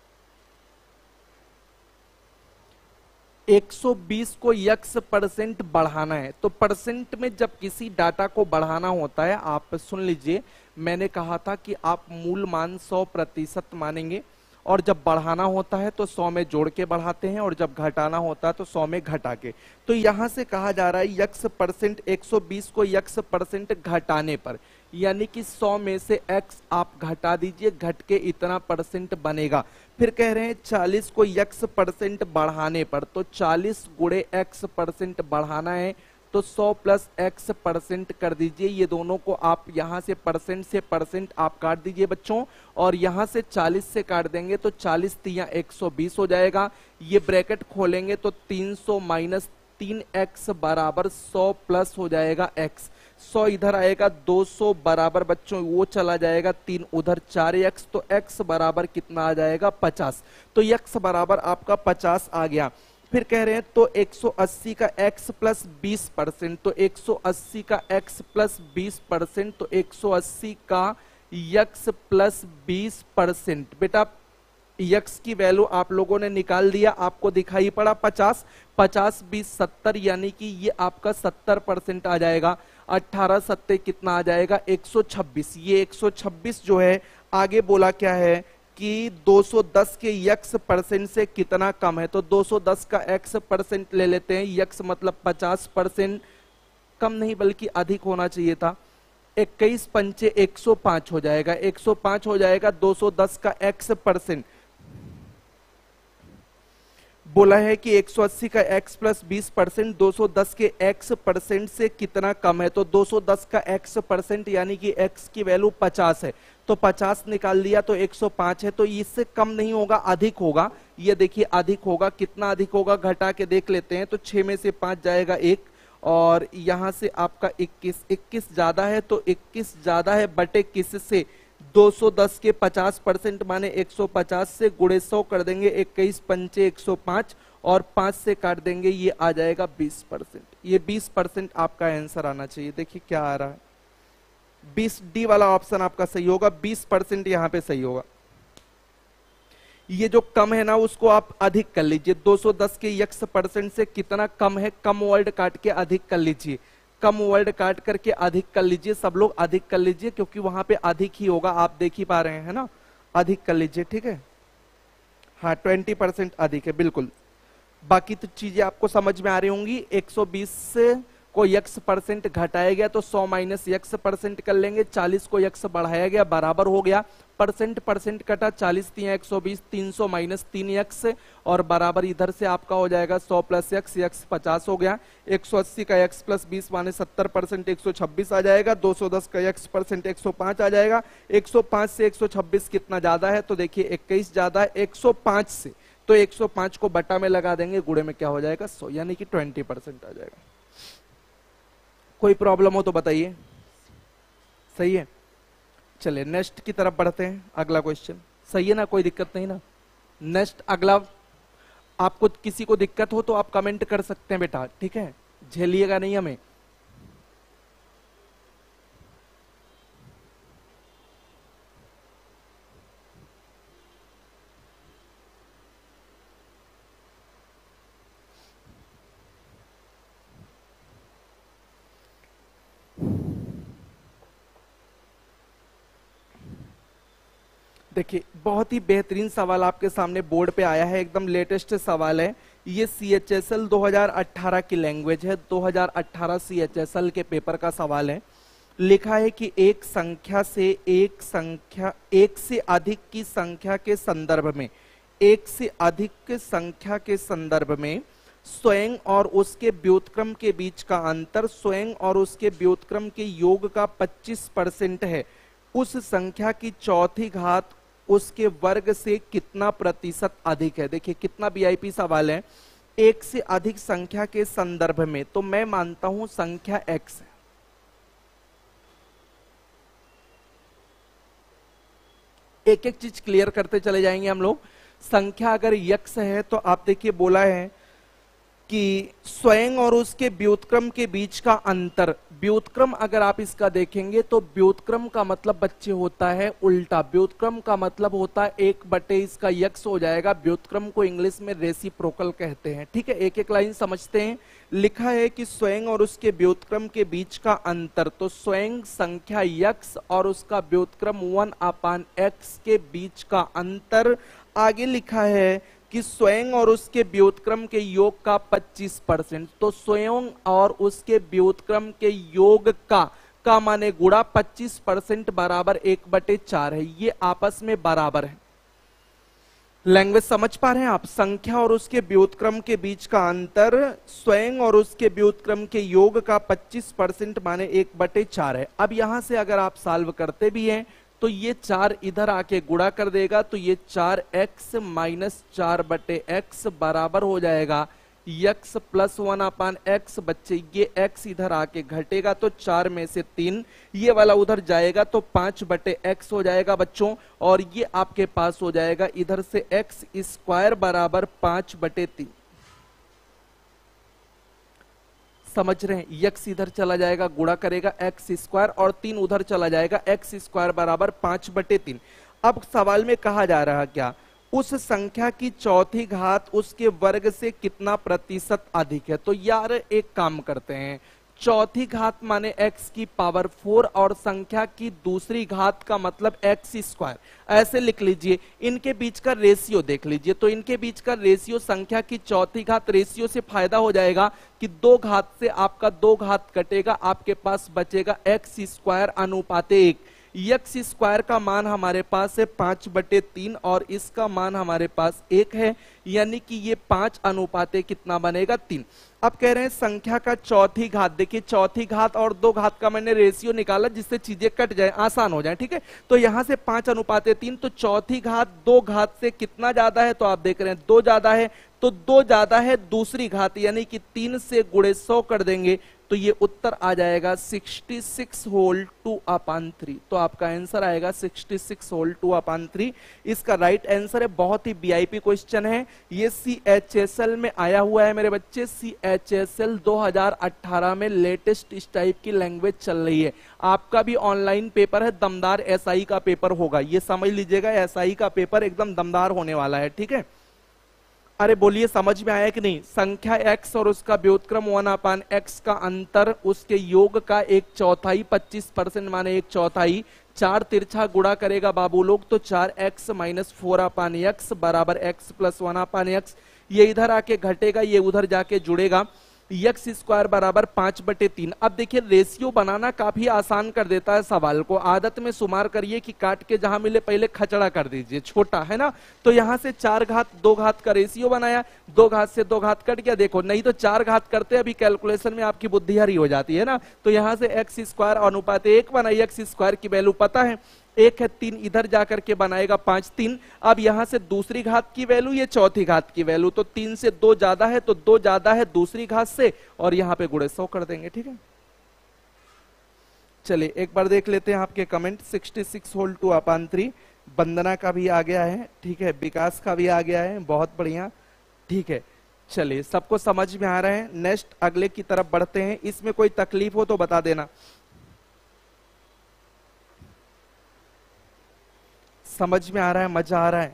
120 को x% बढ़ाना है, तो परसेंट में जब किसी डाटा को बढ़ाना होता है, आप सुन लीजिए, मैंने कहा था कि आप मूल मान 100% मानेंगे, और जब बढ़ाना होता है तो 100 में जोड़ के बढ़ाते हैं, और जब घटाना होता है तो 100 में घटा के। तो यहां से कहा जा रहा है x%, 120 को x% घटाने पर, यानी कि 100 में से x आप घटा दीजिए, घट के इतना परसेंट बनेगा। फिर कह रहे हैं 40 को x% बढ़ाने पर, तो 40 गुणे x% बढ़ाना है, तो 100 प्लस x% कर दीजिए। ये दोनों को आप यहां से परसेंट आप काट दीजिए बच्चों, और यहां से 40 से काट देंगे तो 40 तिया 120 हो जाएगा। ये ब्रैकेट खोलेंगे तो 300 माइनस 3x बराबर 100 प्लस हो जाएगा x। 100 इधर आएगा, 200 बराबर बच्चों वो चला जाएगा, 3 उधर 4x, तो x बराबर कितना आ जाएगा, 50। तो x बराबर आपका 50 आ गया। फिर कह रहे हैं तो 180 का x प्लस 20%, तो 180 का x प्लस 20%, तो 180 का x प्लस 20%। बेटा x की वैल्यू आप लोगों ने निकाल दिया, आपको दिखाई पड़ा 50, 50 20 70, यानी कि ये आपका 70% आ जाएगा। 18 सत्ते कितना आ जाएगा, 126। ये 126 जो है, आगे बोला क्या है कि 210 के x% से कितना कम है, तो 210 का x% ले लेते हैं। x मतलब 50%, कम नहीं बल्कि अधिक होना चाहिए था। 21 पंचे 105 हो जाएगा, 105 हो जाएगा 210 का x%। बोला है कि 180 का x प्लस 20% 210 के x परसेंट से कितना कम है। तो 210 का x परसेंट यानी कि x की वैल्यू 50 है, तो 50 निकाल दिया तो 105 है। तो इससे कम नहीं होगा, अधिक होगा। ये देखिए अधिक होगा, कितना अधिक होगा घटा के देख लेते हैं। तो 6 में से 5 जाएगा 1, और यहां से आपका 21 ज्यादा है, तो 21 ज्यादा है बटे किस से 210 के 50% माने 150 से गुणे 100 कर देंगे, 21 पंचे 105 और 5 से काट देंगे, ये आ जाएगा 20%। ये 20% आपका आंसर आना चाहिए। देखिए क्या आ रहा है, 20D वाला ऑप्शन आपका सही होगा, 20% यहां पे सही होगा। ये जो कम है ना उसको आप अधिक कर लीजिए, 210 के x परसेंट से कितना कम है, कम वर्ड काट के अधिक कर लीजिए, कम वर्ड काट करके अधिक कर लीजिए। सब लोग अधिक कर लीजिए क्योंकि वहां पे अधिक ही होगा, आप देख ही पा रहे हैं ना, अधिक कर लीजिए, ठीक है। हाँ 20% अधिक है बिल्कुल। बाकी तो चीजें आपको समझ में आ रही होंगी। 120 से को x परसेंट घटाया गया तो 100 माइनस x परसेंट कर लेंगे, 40 को x बढ़ाया गया बराबर हो गया, परसेंट परसेंट कटा, 40 3 120, 300 माइनस 3x और बराबर इधर से आपका हो जाएगा 100 प्लस x 50 हो गया। 180 का x प्लस 20 माने 70% 126 आ जाएगा। 210 का x परसेंट 105 आ जाएगा। 105 से 126 कितना ज्यादा है, तो देखिए 21 ज्यादा है 105 से, तो 105 को बटा में लगा देंगे, गुणे में क्या हो जाएगा 100, यानी कि 20% आ जाएगा। कोई प्रॉब्लम हो तो बताइए, सही है। चलिए नेक्स्ट की तरफ बढ़ते हैं, अगला क्वेश्चन सही है ना, कोई दिक्कत नहीं ना। नेक्स्ट अगला, आपको किसी को दिक्कत हो तो आप कमेंट कर सकते हैं बेटा, ठीक है, झेलिएगा नहीं हमें। देखिए बहुत ही बेहतरीन सवाल आपके सामने बोर्ड पे आया है, एकदम लेटेस्ट सवाल है। ये CHSL 2018 की लैंग्वेज है, 2018 CHSL के पेपर का सवाल है। लिखा है कि एक संख्या से एक से अधिक की संख्या के संदर्भ में, एक से अधिक संख्या के संदर्भ में स्वयं और उसके व्युत्क्रम के बीच का अंतर स्वयं और उसके व्युत्क्रम के योग का 25% है। उस संख्या की चौथी घात उसके वर्ग से कितना प्रतिशत अधिक है। देखिए कितना VIP सवाल है। एक से अधिक संख्या के संदर्भ में, तो मैं मानता हूं संख्या x है। एक एक चीज क्लियर करते चले जाएंगे हम लोग। संख्या अगर x है तो आप देखिए बोला है कि स्वयं और उसके व्युत्क्रम के बीच का अंतर, व्युत्क्रम अगर आप इसका देखेंगे तो व्युत्क्रम का मतलब बच्चे होता है उल्टा, व्युत्क्रम का मतलब होता है 1 बटे इसका x हो जाएगा। व्युत्क्रम को इंग्लिश में रेसिप्रोकल कहते हैं, ठीक है। एक एक लाइन समझते हैं। लिखा है कि स्वयं और उसके व्युत्क्रम के बीच का अंतर, तो स्वयं संख्या x और उसका व्युत्क्रम 1/x के बीच का अंतर। आगे लिखा है कि स्वयं और उसके व्युत्क्रम के योग का 25%, तो स्वयं और उसके व्युत्क्रम के योग का माने गुणा 25% बराबर 1/4 है। ये आपस में बराबर है। लैंग्वेज समझ पा रहे हैं आप। संख्या और उसके व्युत्क्रम के बीच का अंतर स्वयं और उसके व्युत्क्रम के योग का 25% माने 1/4 है। अब यहां से अगर आप सॉल्व करते भी हैं तो ये 4 इधर आके गुणा कर देगा, तो ये 4x माइनस 4/x बराबर हो जाएगा x प्लस 1/x। बच्चे ये x इधर आके घटेगा तो 4 में से 3, ये वाला उधर जाएगा तो 5/x हो जाएगा बच्चों, और ये आपके पास हो जाएगा इधर से x स्क्वायर बराबर 5/3। समझ रहे हैं, x इधर चला जाएगा गुणा करेगा x स्क्वायर और 3 उधर चला जाएगा, x स्क्वायर बराबर 5/3। अब सवाल में कहा जा रहा क्या, उस संख्या की चौथी घात उसके वर्ग से कितना प्रतिशत अधिक है। तो यार एक काम करते हैं, चौथी घात माने x की पावर 4 और संख्या की दूसरी घात का मतलब x स्क्वायर, ऐसे लिख लीजिए। इनके बीच का रेशियो देख लीजिए, तो इनके बीच का रेशियो संख्या की चौथी घात रेशियो से फायदा हो जाएगा कि 2 घात से आपका 2 घात कटेगा, आपके पास बचेगा x स्क्वायर अनुपाते 1। यक्स स्क्वायर का मान हमारे पास है 5/3 और इसका मान हमारे पास 1 है, यानी कि ये 5 कितना बनेगा 3। अब कह रहे हैं संख्या का चौथी घात, देखिए चौथी घात और 2 घात का मैंने रेशियो निकाला जिससे चीजें कट जाए, आसान हो जाए, ठीक है। तो यहां से 5:3, तो चौथी घात 2 घात से कितना ज्यादा है, तो आप देख रहे हैं 2 ज्यादा है, तो 2 ज्यादा है दूसरी घात, यानी कि 3 से गुणे 100 कर देंगे तो ये उत्तर आ जाएगा 66 होल 2/3। तो आपका आंसर आएगा 66 होल 2/3। इसका राइट आंसर है। बहुत ही वीआईपी क्वेश्चन है ये, CHSL में आया हुआ है मेरे बच्चे। CHSL 2018 में लेटेस्ट इस टाइप की लैंग्वेज चल रही है। आपका भी ऑनलाइन पेपर है, दमदार SI का पेपर होगा, ये समझ लीजिएगा। SI का पेपर एकदम दमदार होने वाला है, ठीक है। अरे बोलिए समझ में आया कि नहीं। संख्या x और उसका व्युत्क्रम 1/x का अंतर, उसके योग का 1/4, 25% माने 1/4, 4 तिरछा गुणा करेगा बाबू लोग तो 4x - 4/x बराबर x + 1/x। ये इधर आके घटेगा, ये उधर जाके जुड़ेगा। यक्स स्क्वायर बराबर 5/3। अब देखिए रेशियो बनाना काफी आसान कर देता है सवाल को। आदत में शुमार करिए कि काट के जहां मिले पहले खचड़ा कर दीजिए, छोटा है ना। तो यहां से 4 घात 2 घात का रेशियो बनाया, 2 घात से 2 घात कट गया, देखो नहीं तो 4 घात करते अभी कैलकुलेशन में आपकी बुद्धि हरी हो जाती है ना। तो यहां से एक्स स्क्वायर अनुपात 1 बना, एक्स स्क्वायर की वैल्यू पता है 1 है, 3 इधर जाकर के बनाएगा 5 3। अब यहां से दूसरी घात की वैल्यू, ये चौथी घात की वैल्यू, तो 3 से 2 ज्यादा है तो 2 ज्यादा है दूसरी घात से, और यहां पे गुणे 100 कर देंगे, ठीक है। चलिए एक बार देख लेते हैं आपके कमेंट। 66 होल 2/3 वंदना का भी आ गया है, ठीक है, विकास का भी आ गया है, बहुत बढ़िया, ठीक है। चलिए सबको समझ में आ रहा है। नेक्स्ट अगले की तरफ बढ़ते हैं। इसमें कोई तकलीफ हो तो बता देना। समझ में आ रहा है, मजा आ रहा है।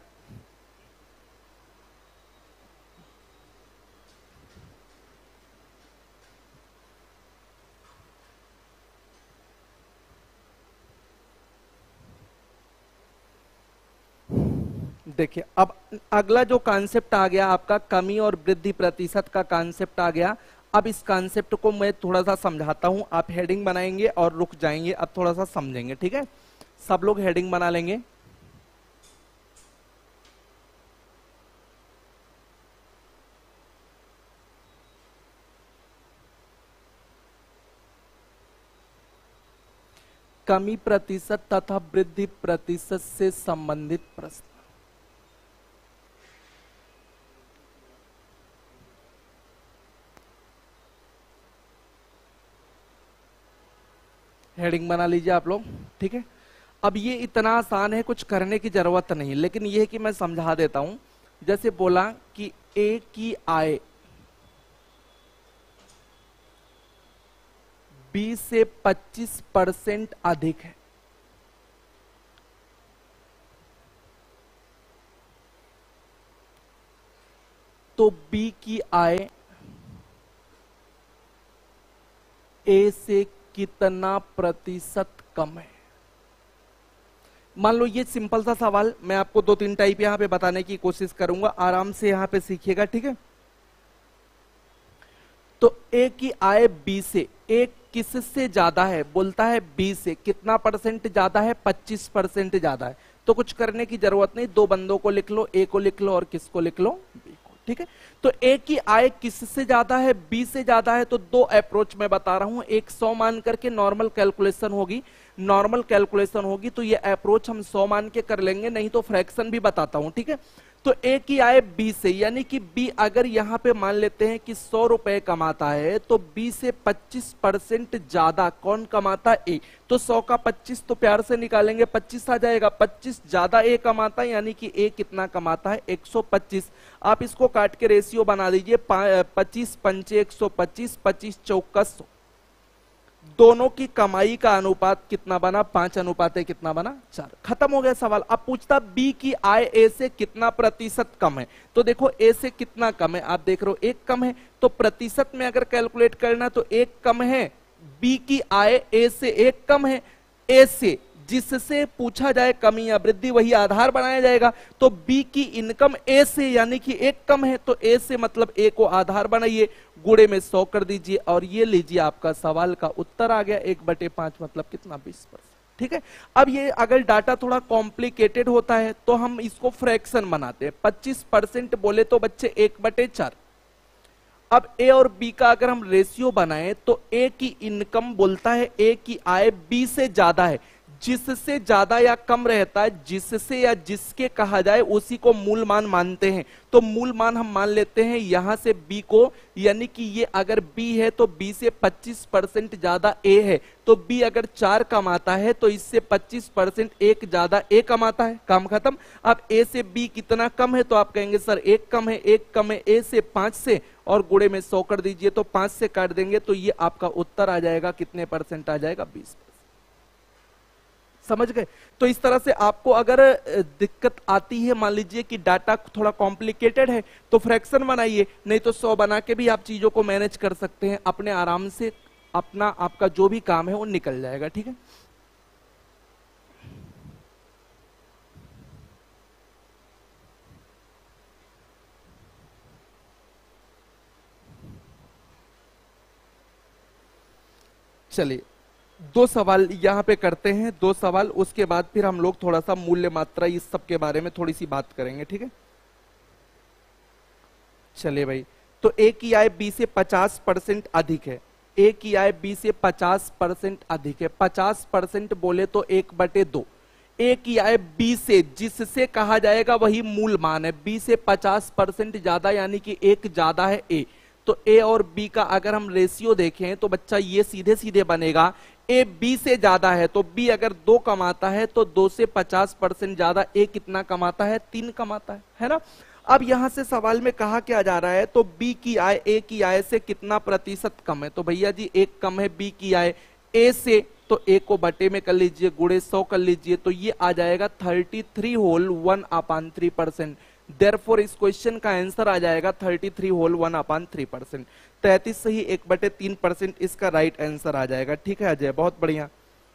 देखिए अब अगला जो कॉन्सेप्ट आ गया आपका, कमी और वृद्धि प्रतिशत का कॉन्सेप्ट आ गया। अब इस कॉन्सेप्ट को मैं थोड़ा सा समझाता हूं, आप हेडिंग बनाएंगे और रुक जाएंगे, अब थोड़ा सा समझेंगे, ठीक है। सब लोग हेडिंग बना लेंगे। कमी प्रतिशत तथा वृद्धि प्रतिशत से संबंधित प्रश्न। हेडिंग बना लीजिए आप लोग, ठीक है। अब ये इतना आसान है, कुछ करने की जरूरत नहीं, लेकिन ये है कि मैं समझा देता हूं। जैसे बोला कि ए की आय बी से 25% अधिक है, तो बी की आय ए से कितना प्रतिशत कम है। मान लो ये सिंपल सा सवाल, मैं आपको 2-3 टाइप यहां पे बताने की कोशिश करूंगा, आराम से यहां पे सीखिएगा, ठीक है। तो ए की आय बी से, ए किससे ज्यादा है, बोलता है बी से, कितना परसेंट ज्यादा है, 25% ज्यादा है। तो कुछ करने की जरूरत नहीं, 2 बंदों को लिख लो, ए को लिख लो और किसको लिख लो, बी को, ठीक है। तो ए की आय किससे ज्यादा है, बी से ज्यादा है, तो 2 अप्रोच मैं बता रहा हूं। एक 100 मान करके नॉर्मल कैलकुलेशन होगी, नॉर्मल कैलकुलेशन होगी तो ये अप्रोच हम 100 मान के कर लेंगे, नहीं तो फ्रैक्शन भी बताता हूं, ठीक है। तो ए की आय बी से, यानी कि बी अगर यहां पे मान लेते हैं कि 100 रुपए कमाता है, तो बी से 25% ज्यादा कौन कमाता है, ए। तो 100 का 25 तो प्यार से निकालेंगे, 25 आ जाएगा, 25 ज्यादा ए कमाता है, यानी कि ए कितना कमाता है, 125। आप इसको काट के रेशियो बना दीजिए, 25 पंचे 125, 25 चौका 100। दोनों की कमाई का अनुपात कितना बना, 5 कितना बना, 4। खत्म हो गया सवाल। अब पूछता बी की आय ए से कितना प्रतिशत कम है। तो देखो ए से कितना कम है, आप देख रहे हो 1 कम है, तो प्रतिशत में अगर कैलकुलेट करना तो 1 कम है। बी की आय ए से 1 कम है, ए से जिससे पूछा जाए कमी या वृद्धि वही आधार बनाया जाएगा। तो बी की इनकम ए से यानी कि 1 कम है, तो ए से मतलब ए को आधार बनाइए, गुणे में 100 कर दीजिए और ये लीजिए आपका सवाल का उत्तर आ गया 1/5 मतलब कितना, 20%। ठीक है। अब ये अगर डाटा थोड़ा कॉम्प्लिकेटेड होता है तो हम इसको फ्रैक्शन बनाते हैं। 25% बोले तो बच्चे 1/4। अब ए और बी का अगर हम रेशियो बनाएं तो ए की इनकम बोलता है, ए की आय बी से ज्यादा है। जिससे ज्यादा या कम रहता है, जिससे या जिसके कहा जाए उसी को मूल मान मानते हैं। तो मूल मान हम मान लेते हैं यहां से बी को, यानी कि ये अगर बी है तो बी से 25% ज्यादा ए है। तो बी अगर 4 कमाता है तो इससे 25% एक ज्यादा ए कमाता है, काम खत्म। अब ए से बी कितना कम है तो आप कहेंगे सर 1 कम है, 1 कम है ए से 5 से, और गुणे में 100 कर दीजिए तो 5 से काट देंगे तो ये आपका उत्तर आ जाएगा, कितने परसेंट आ जाएगा, 20%। समझ गए। तो इस तरह से आपको अगर दिक्कत आती है, मान लीजिए कि डाटा थोड़ा कॉम्प्लिकेटेड है, तो फ्रैक्शन बनाइए, नहीं तो 100 बना के भी आप चीजों को मैनेज कर सकते हैं अपने आराम से। अपना आपका जो भी काम है वो निकल जाएगा, ठीक है। चलिए 2 सवाल यहां पे करते हैं, 2 सवाल, उसके बाद फिर हम लोग थोड़ा सा मूल्य मात्रा इस सब के बारे में थोड़ी सी बात करेंगे, ठीक है। चलिए भाई, तो ए की आय बी से 50% अधिक है। ए की आय बी से 50% अधिक है। 50% बोले तो 1/2। ए की आय बी से, जिससे कहा जाएगा वही मूल मान है, बी से 50% ज्यादा, यानी कि एक ज्यादा है ए। तो ए और बी का अगर हम रेशियो देखें तो बच्चा ये सीधे सीधे बनेगा, ए बी से ज्यादा है तो बी अगर 2 कमाता है तो 2 से 50% ज्यादा ए कितना कमाता है, 3 कमाता है ना। अब यहां से सवाल में कहा क्या जा रहा है, तो बी की आय ए की आय से कितना प्रतिशत कम है, तो भैया जी 1 कम है बी की आय ए से, तो ए को बटे में कर लीजिए, गुणे 100 कर लीजिए, तो ये आ जाएगा 33 होल 1/3%। देयरफॉर इस क्वेश्चन का आंसर आ जाएगा 33 होल 1/3%। 33 से ही 1/3% इसका राइट आंसर आ जाएगा, ठीक है अजय, बहुत बढ़िया।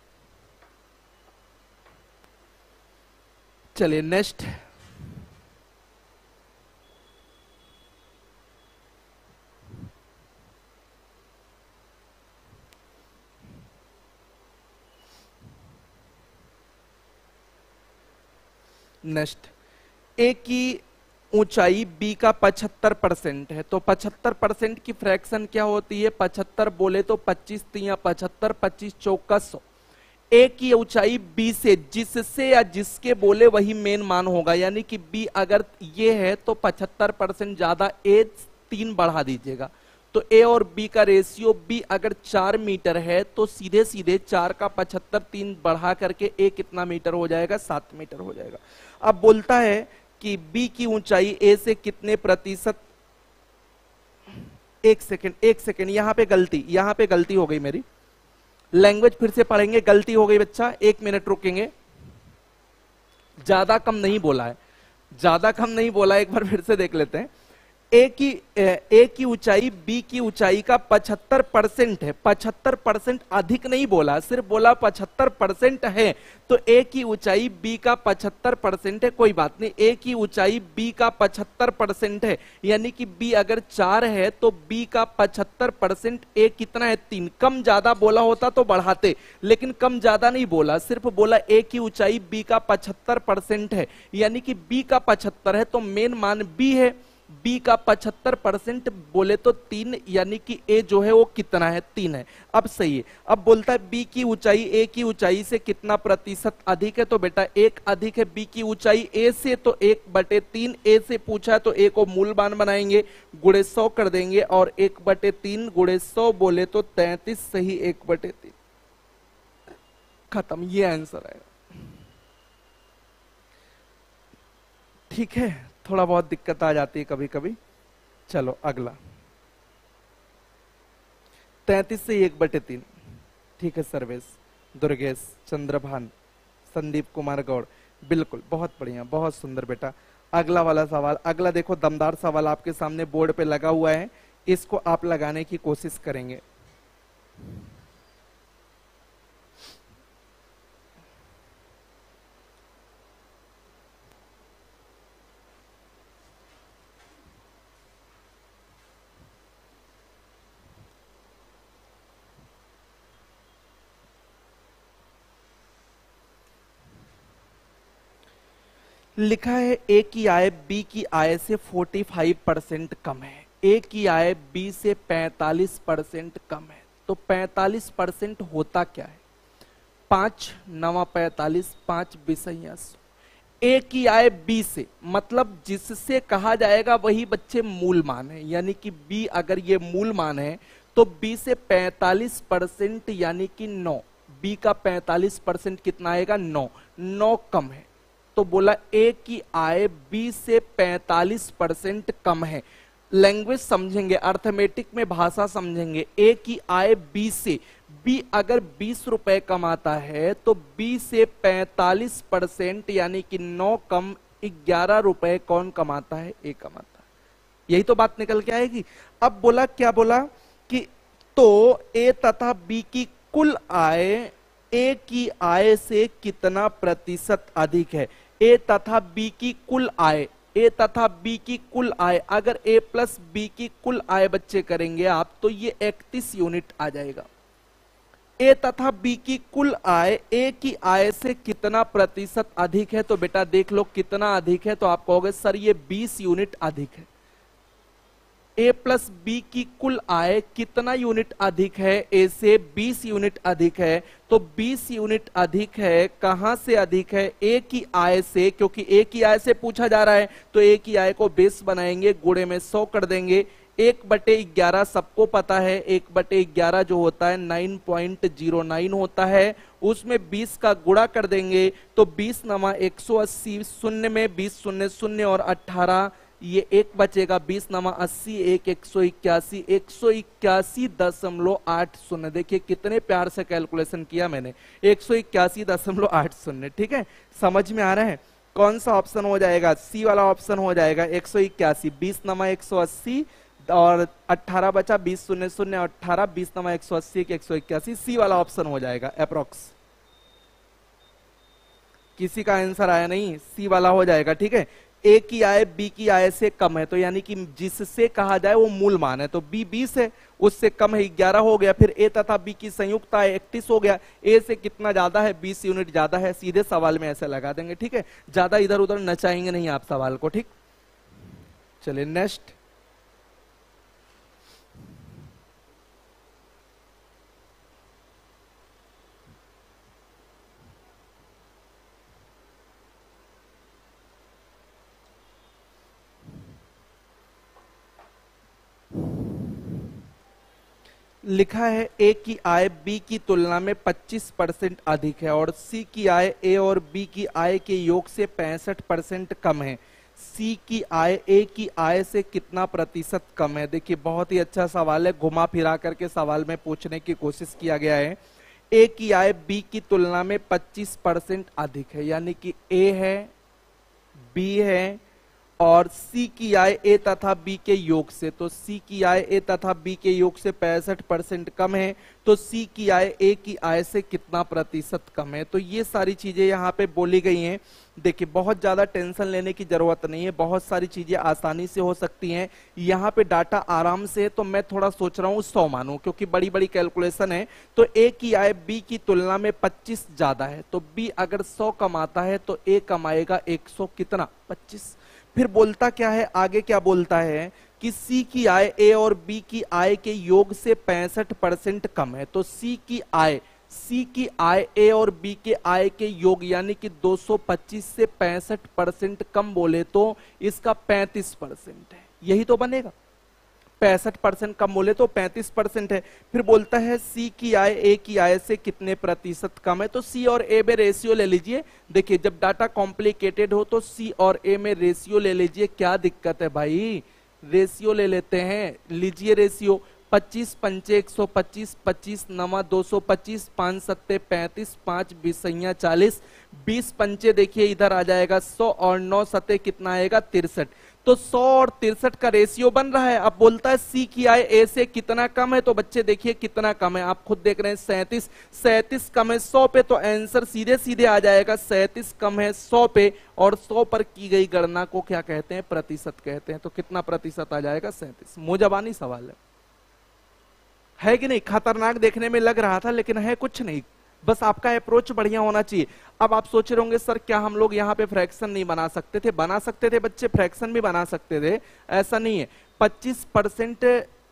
चलिए नेक्स्ट। नेक्स्ट, ए की ऊंचाई बी का 75% है, तो 75% की फ्रैक्शन क्या होती है, 75 बोले तो 25 तिया 75, 25 चौका 100। ए की ऊंचाई बी से, जिससे या जिसके बोले वही मेन मान होगा, यानी कि बी अगर ये है तो 75% ज्यादा ए 3 बढ़ा दीजिएगा। तो ए और बी का रेशियो, बी अगर 4 मीटर है तो सीधे सीधे 4 का 75 3 बढ़ा करके ए कितना मीटर हो जाएगा, 7 मीटर हो जाएगा। अब बोलता है कि बी की ऊंचाई ए से कितने प्रतिशत, एक सेकेंड, यहां पे गलती हो गई मेरी, लैंग्वेज फिर से पढ़ेंगे, गलती हो गई बच्चा, 1 मिनट रुकेंगे। ज्यादा कम नहीं बोला है, ज्यादा कम नहीं बोला, एक बार फिर से देख लेते हैं। ए की ऊंचाई बी की ऊंचाई का 75% है, 75% अधिक नहीं बोला, सिर्फ बोला 75% है। तो ए की ऊंचाई बी का 75% है, कोई बात नहीं, ए की ऊंचाई बी का 75% है, यानी कि बी अगर 4 है तो बी का 75% ए कितना है, 3। कम ज्यादा बोला होता तो बढ़ाते, लेकिन कम ज्यादा नहीं बोला, सिर्फ बोला ए की ऊंचाई बी का 75% है, यानी कि बी का 75 है तो मेन मान बी है। बी का 75% बोले तो 3, यानी कि ए जो है वो कितना है, 3 है। अब सही है। अब बोलता है बी की ऊंचाई ए की ऊंचाई से कितना प्रतिशत अधिक है, तो बेटा 1 अधिक है बी की ऊंचाई ए से, तो 1/3। ए से पूछा तो ए को मूल मान बनाएंगे, गुणे 100 कर देंगे, और 1/3 गुणे 100 बोले तो 33 से ही 1/3 खत्म, ये आंसर आएगा, ठीक है। थोड़ा बहुत दिक्कत आ जाती है कभी कभी। चलो अगला, 33 से 1/3, ठीक है। सर्वेश, दुर्गेश, चंद्रभान, संदीप कुमार गौड़, बिल्कुल, बहुत बढ़िया, बहुत सुंदर बेटा। अगला वाला सवाल, अगला देखो दमदार सवाल आपके सामने बोर्ड पे लगा हुआ है, इसको आप लगाने की कोशिश करेंगे। लिखा है ए की आय बी की आय से 45% कम है, ए की आय बी से 45% कम है। तो 45% होता क्या है? 5 9 45, 5 बिसैया 100। ए की आय बी से, मतलब जिससे कहा जाएगा वही बच्चे मूल मान है, यानी कि बी अगर ये मूल मान है तो बी से 45% यानी कि 9, बी का 45% कितना आएगा? 9, 9 कम है। तो बोला ए की आय बी से 45% कम है। लैंग्वेज समझेंगे, अर्थमेटिक में भाषा समझेंगे। ए की आय बी से, बी अगर 20 रुपए कमाता है तो बी से 45% यानी कि 9 कम 11 रुपए कौन कमाता है? ए कमाता है। यही तो बात निकल के आएगी। अब बोला, क्या बोला कि तो ए तथा बी की कुल आय ए की आय से कितना प्रतिशत अधिक है? ए तथा बी की कुल आय, ए तथा बी की कुल आय, अगर ए प्लस बी की कुल आय बच्चे करेंगे आप तो ये 31 यूनिट आ जाएगा। ए तथा बी की कुल आय ए की आय से कितना प्रतिशत अधिक है? तो बेटा देख लो कितना अधिक है, तो आप कहोगे सर ये 20 यूनिट अधिक है। ए प्लस बी की कुल आय कितना यूनिट अधिक है? ए से 20 यूनिट अधिक है। तो 20 यूनिट अधिक है, कहां से अधिक है? ए की आय से, क्योंकि ए की आय से पूछा जा रहा है तो ए की आय को बेस बनाएंगे, गुणे में 100 कर देंगे। 1/11 सबको पता है, 1/11 जो होता है 9.09 होता है, उसमें 20 का गुणा कर देंगे तो 20 नमा 180, शून्य में 20 शून्य शून्य और 18, ये एक बचेगा। 20 नमा 80, 181, 181.80। देखिए कितने प्यार से कैलकुलेशन किया मैंने, 181.80। ठीक है, समझ में आ रहा है? कौन सा ऑप्शन हो जाएगा? सी वाला ऑप्शन हो जाएगा 181। 20 नमा 180 और 18 बचा, 20 शून्य शून्य 18, 20 नमा 180 181, सी वाला ऑप्शन हो जाएगा अप्रोक्स। किसी का आंसर आया नहीं? सी वाला हो जाएगा। ठीक है, ए की आय बी की आय से कम है, तो यानी कि जिससे कहा जाए वो मूल मान है, तो बी 20 है, उससे कम है 11 हो गया। फिर ए तथा बी की संयुक्त आय 31 हो गया, ए से कितना ज्यादा है? 20 यूनिट ज्यादा है। सीधे सवाल में ऐसे लगा देंगे। ठीक है, ज्यादा इधर उधर नचाएंगे नहीं आप सवाल को। ठीक, चलिए नेक्स्ट। लिखा है ए की आय बी की तुलना में 25% अधिक है और सी की आय ए और बी की आय के योग से 65% कम है। सी की आय ए की आय से कितना प्रतिशत कम है? देखिए बहुत ही अच्छा सवाल है, घुमा फिरा करके सवाल में पूछने की कोशिश किया गया है। ए की आय बी की तुलना में 25% अधिक है, यानी कि ए है, बी है और सी की आय ए तथा बी के योग से, तो सी की आय ए तथा बी के योग से 65% कम है। तो सी की आय ए की आय से कितना प्रतिशत कम है? तो ये सारी चीजें यहाँ पे बोली गई हैं। देखिए बहुत ज्यादा टेंशन लेने की जरूरत नहीं है, बहुत सारी चीजें आसानी से हो सकती हैं। यहाँ पे डाटा आराम से है, तो मैं थोड़ा सोच रहा हूँ 100 मानूं, क्योंकि बड़ी बड़ी कैलकुलेशन है। तो ए की आय बी की तुलना में 25 ज्यादा है, तो बी अगर 100 कमाता है तो ए कमाएगा 100 कितना? 25। फिर बोलता क्या है आगे? क्या बोलता है कि सी की आय ए और बी की आय के योग से 65% कम है। तो सी की आय ए और बी के आय के योग यानी कि 225 से 65% कम बोले तो इसका 35% है, यही तो बनेगा। 65% कम बोले तो 35% है। फिर बोलता है सी की आय ए की आय से कितने प्रतिशत कम है? तो सी और ए में रेशियो ले लीजिए। देखिए जब डाटा कॉम्प्लिकेटेड हो तो सी और ए में रेशियो ले लीजिए। क्या दिक्कत है भाई? रेशियो ले लेते हैं, लीजिए रेशियो। 25 पंचे 125, 25 नमा 225, 5 सत्ते 35, 5 बीसैया 40, 20 पंचे देखिए इधर आ जाएगा 100 और 9 सत्ते कितना आएगा? 63। तो 100 और 63 का रेशियो बन रहा है। अब बोलता है सी की आय ए से कितना कम है? तो बच्चे देखिए कितना कम है, आप खुद देख रहे हैं 37। 37 कम है 100 पे, तो आंसर सीधे सीधे आ जाएगा 37 कम है 100 पे। और 100 पर की गई गणना को क्या कहते हैं? प्रतिशत कहते हैं। तो कितना प्रतिशत आ जाएगा? 37। मुंह सवाल है कि नहीं? खतरनाक देखने में लग रहा था लेकिन है कुछ नहीं, बस आपका अप्रोच बढ़िया होना चाहिए। अब आप सोच रहे होंगे सर क्या हम लोग यहाँ पे फ्रैक्शन नहीं बना सकते थे? बना सकते थे बच्चे, फ्रैक्शन भी बना सकते थे, ऐसा नहीं है। 25%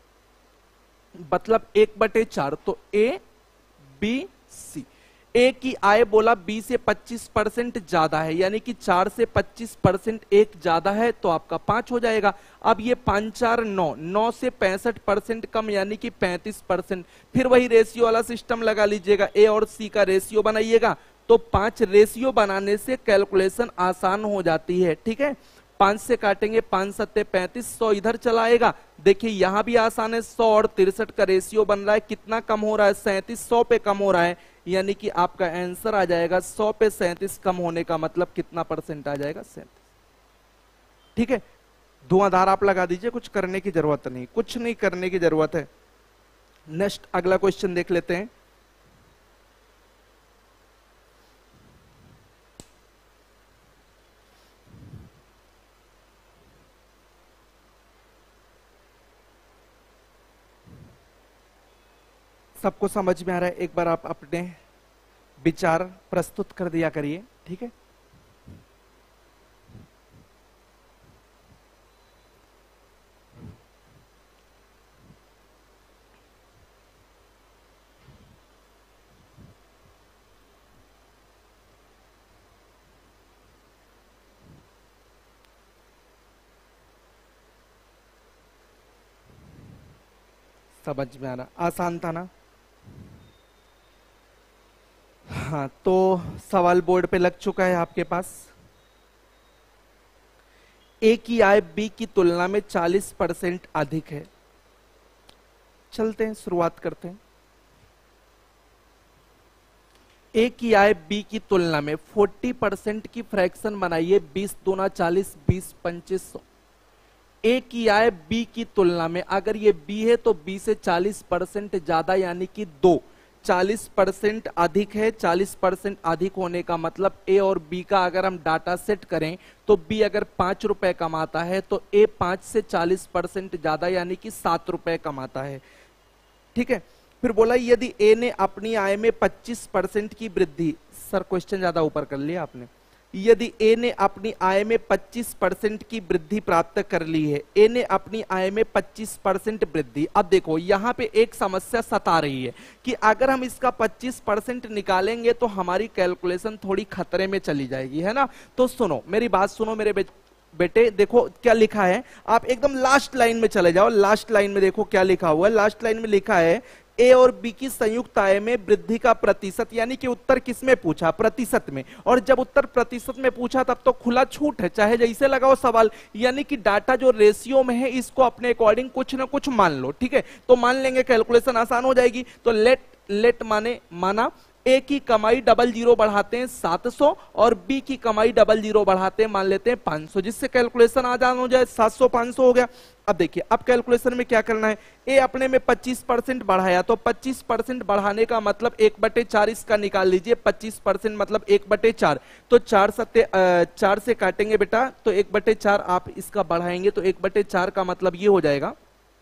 मतलब 1/4, तो ए बी सी। ए की आय बोला बी से 25% ज्यादा है, यानी कि 4 से 25% एक ज्यादा है, तो आपका 5 हो जाएगा। अब ये 5 4 9, 9 से 65% कम, यानी कि 35%। फिर वही रेशियो वाला सिस्टम लगा लीजिएगा, ए और सी का रेशियो बनाइएगा, तो 5 रेशियो बनाने से कैलकुलेशन आसान हो जाती है। ठीक है, 5 से काटेंगे, 5 सत्ते 35, 100 इधर चला आएगा। देखिए यहां भी आसान है, 100 और 63 का रेशियो बन रहा है, कितना कम हो रहा है? 37, 100 पे कम हो रहा है, यानी कि आपका आंसर आ जाएगा 100 पे 37 कम होने का मतलब कितना परसेंट आ जाएगा? 37। ठीक है, धुआंधार आप लगा दीजिए, कुछ करने की जरूरत नहीं, कुछ नहीं करने की जरूरत है। नेक्स्ट अगला क्वेश्चन देख लेते हैं। सबको समझ में आ रहा है? एक बार आप अपने विचार प्रस्तुत कर दिया करिए। ठीक है, समझ में आना आसान था ना? हाँ, तो सवाल बोर्ड पे लग चुका है आपके पास। ए की आय बी की तुलना में 40% अधिक है। चलते हैं, शुरुआत करते हैं। ए की आय बी की तुलना में 40% की फ्रैक्शन बनाइए, 20 दूना 40, 20 25 100। ए की आय बी की तुलना में, अगर ये बी है तो बी से 40% ज्यादा, यानी कि 2। 40% अधिक है, 40% अधिक होने का मतलब ए और बी का अगर हम डाटा सेट करें तो बी अगर 5 रुपए कमाता है तो ए 5 से 40% ज्यादा, यानी कि 7 रुपए कमाता है। ठीक है, फिर बोला यदि ए ने अपनी आय में 25% की वृद्धि, सर क्वेश्चन ज्यादा ऊपर कर लिया आपने। यदि ए ने अपनी आय में 25% की वृद्धि प्राप्त कर ली है, ए ने अपनी आय में 25% वृद्धि। अब देखो यहां पे एक समस्या सता रही है कि अगर हम इसका 25% निकालेंगे तो हमारी कैलकुलेशन थोड़ी खतरे में चली जाएगी, है ना? तो सुनो मेरी बात, सुनो मेरे बेटे, देखो क्या लिखा है। आप एकदम लास्ट लाइन में चले जाओ, लास्ट लाइन में देखो क्या लिखा हुआ है। लास्ट लाइन में लिखा है ए और बी की संयुक्त आय में वृद्धि का प्रतिशत, यानी कि उत्तर किसमें पूछा? प्रतिशत में। और जब उत्तर प्रतिशत में पूछा तब तो खुला छूट है, चाहे जैसे लगाओ सवाल, यानी कि डाटा जो रेशियो में है इसको अपने अकॉर्डिंग कुछ ना कुछ मान लो। ठीक है, तो मान लेंगे, कैलकुलेशन आसान हो जाएगी। तो लेट माना ए की कमाई 00 बढ़ाते हैं 700 और बी की कमाई 00 बढ़ाते हैं मान लेते हैं 500, जिससे कैलकुलेशन आसान हो जाए। 700 500 हो गया। अब देखिए, अब कैलकुलेशन में क्या करना है? ए अपने में 25% बढ़ाया, तो 25% बढ़ाने का मतलब 1/4 इसका निकाल लीजिए। 25% मतलब 1/4, तो 4 से काटेंगे बेटा, तो 1/4 आप इसका बढ़ाएंगे तो 1/4 का मतलब ये हो जाएगा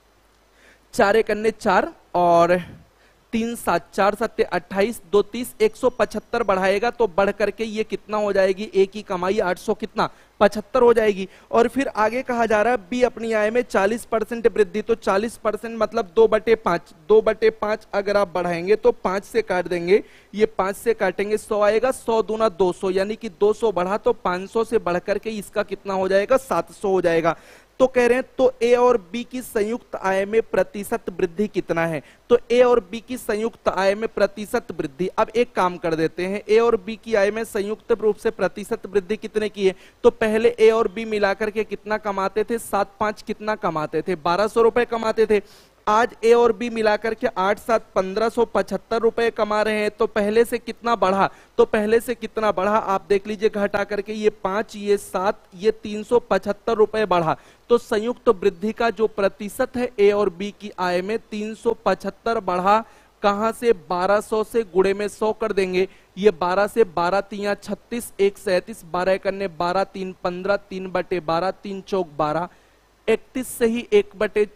4 एक अन्य 4 और 3 7 4 7 28 2 30 175 बढ़ाएगा तो बढ़ करके ये कितना हो जाएगी? ए की कमाई 800 कितना 75 हो जाएगी। और फिर आगे कहा जा रहा है बी अपनी आय में 40% वृद्धि, तो 40% मतलब 2/5, 2/5 अगर आप बढ़ाएंगे तो 5 से काट देंगे, ये 5 से काटेंगे 100 आएगा, 100 दूना 200, यानी कि 200 बढ़ा तो 500 से बढ़ करके इसका कितना हो जाएगा? 700 हो जाएगा। तो कह रहे हैं तो ए और बी की संयुक्त आय में प्रतिशत वृद्धि कितना है? तो ए और बी की संयुक्त आय में प्रतिशत वृद्धि, अब एक काम कर देते हैं, ए और बी की आय में संयुक्त रूप से प्रतिशत वृद्धि कितने की है? तो पहले ए और बी मिलाकर के कितना कमाते थे? 7 5 कितना कमाते थे? 1200 रुपए कमाते थे। आज ए और बी मिलाकर के 8 7 1575 रुपए कमा रहे हैं, तो पहले से कितना बढ़ा? तो पहले से कितना बढ़ा आप देख लीजिए, घटा करके ये 5 ये 7 ये 375 रुपए बढ़ा। तो संयुक्त वृद्धि का जो प्रतिशत है ए और बी की आय में 375 बढ़ा। कहां से? 1200 से गुणे में 100 कर देंगे, ये 12 से 12 3 36 1 37 12 करने 12 3 15 3/12 3 चौक 12, 31 से ही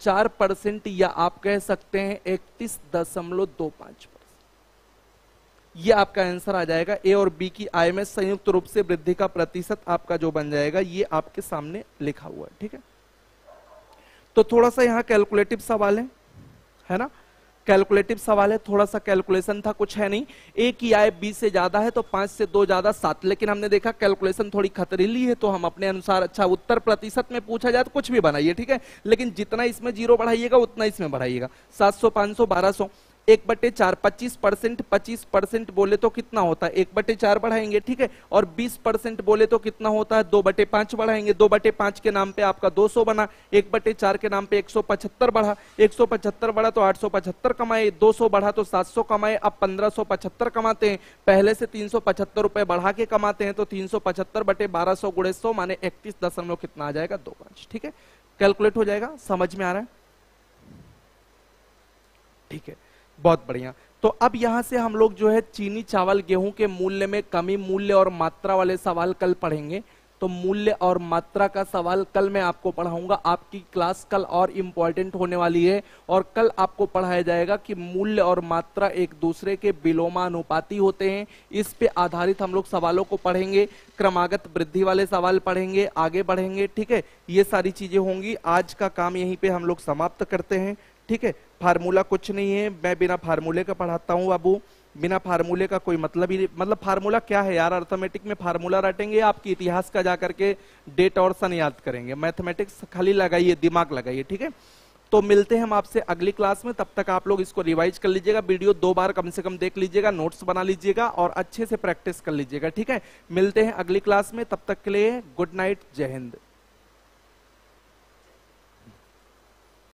1/4%, या आप कह सकते हैं 31.25%। ये आपका आंसर आ जाएगा। ए और बी की आय में संयुक्त रूप से वृद्धि का प्रतिशत आपका जो बन जाएगा ये आपके सामने लिखा हुआ है, ठीक है। तो थोड़ा सा यहाँ कैलकुलेटिव सवाल है ना, कैलकुलेटिव सवाल है, थोड़ा सा कैलकुलेशन था, कुछ है नहीं। ए की आय 20 से ज्यादा है तो 5 से 2 ज्यादा 7, लेकिन हमने देखा कैलकुलेशन थोड़ी खतरीली है तो हम अपने अनुसार, अच्छा उत्तर प्रतिशत में पूछा जाए तो कुछ भी बनाइए, ठीक है, लेकिन जितना इसमें जीरो बढ़ाइएगा उतना इसमें बढ़ाइएगा। 700, 500, 1200, 1/4 25%, 25% बोले तो कितना होता है 1/4 बढ़ाएंगे, ठीक है, और 20% बोले तो कितना होता है 2/5 बढ़ाएंगे। 2/5 के नाम पे आपका 200 बना, 1/4 के नाम पे 175 बढ़ा, 175 बढ़ा तो 875 कमाए, 200 बढ़ा तो 700 कमाए, अब 1575 कमाते हैं। पहले से 375 रुपए बढ़ा के कमाते हैं तो 375/1200 गुणे 100 माने 31 दशमलव कितना आ जाएगा 25, ठीक है, कैलकुलेट हो जाएगा। समझ में आ रहा है, ठीक है, बहुत बढ़िया। तो अब यहां से हम लोग जो है चीनी, चावल, गेहूं के मूल्य में कमी, मूल्य और मात्रा वाले सवाल कल पढ़ेंगे। तो मूल्य और मात्रा का सवाल कल मैं आपको पढ़ाऊंगा। आपकी क्लास कल और इंपॉर्टेंट होने वाली है और कल आपको पढ़ाया जाएगा कि मूल्य और मात्रा एक दूसरे के विलोमानुपाती होते हैं। इस पे आधारित हम लोग सवालों को पढ़ेंगे, क्रमागत वृद्धि वाले सवाल पढ़ेंगे, आगे बढ़ेंगे, ठीक है, ये सारी चीजें होंगी। आज का काम यहीं पे हम लोग समाप्त करते हैं, ठीक है। फार्मूला कुछ नहीं है, मैं बिना फार्मूले का पढ़ाता हूं बाबू, बिना फार्मूले का कोई मतलब ही नहीं। मतलब फार्मूला क्या है यार, अर्थमेटिक में फार्मूला रटेंगे आपकी इतिहास का जाकर के डेट और सन याद करेंगे। मैथमेटिक्स खाली लगाइए, दिमाग लगाइए, ठीक है। तो मिलते हैं हम आपसे अगली क्लास में, तब तक आप लोग इसको रिवाइज कर लीजिएगा, वीडियो 2 बार कम से कम देख लीजिएगा, नोट्स बना लीजिएगा और अच्छे से प्रैक्टिस कर लीजिएगा, ठीक है। मिलते हैं अगली क्लास में, तब तक के लिए गुड नाइट, जय हिंद।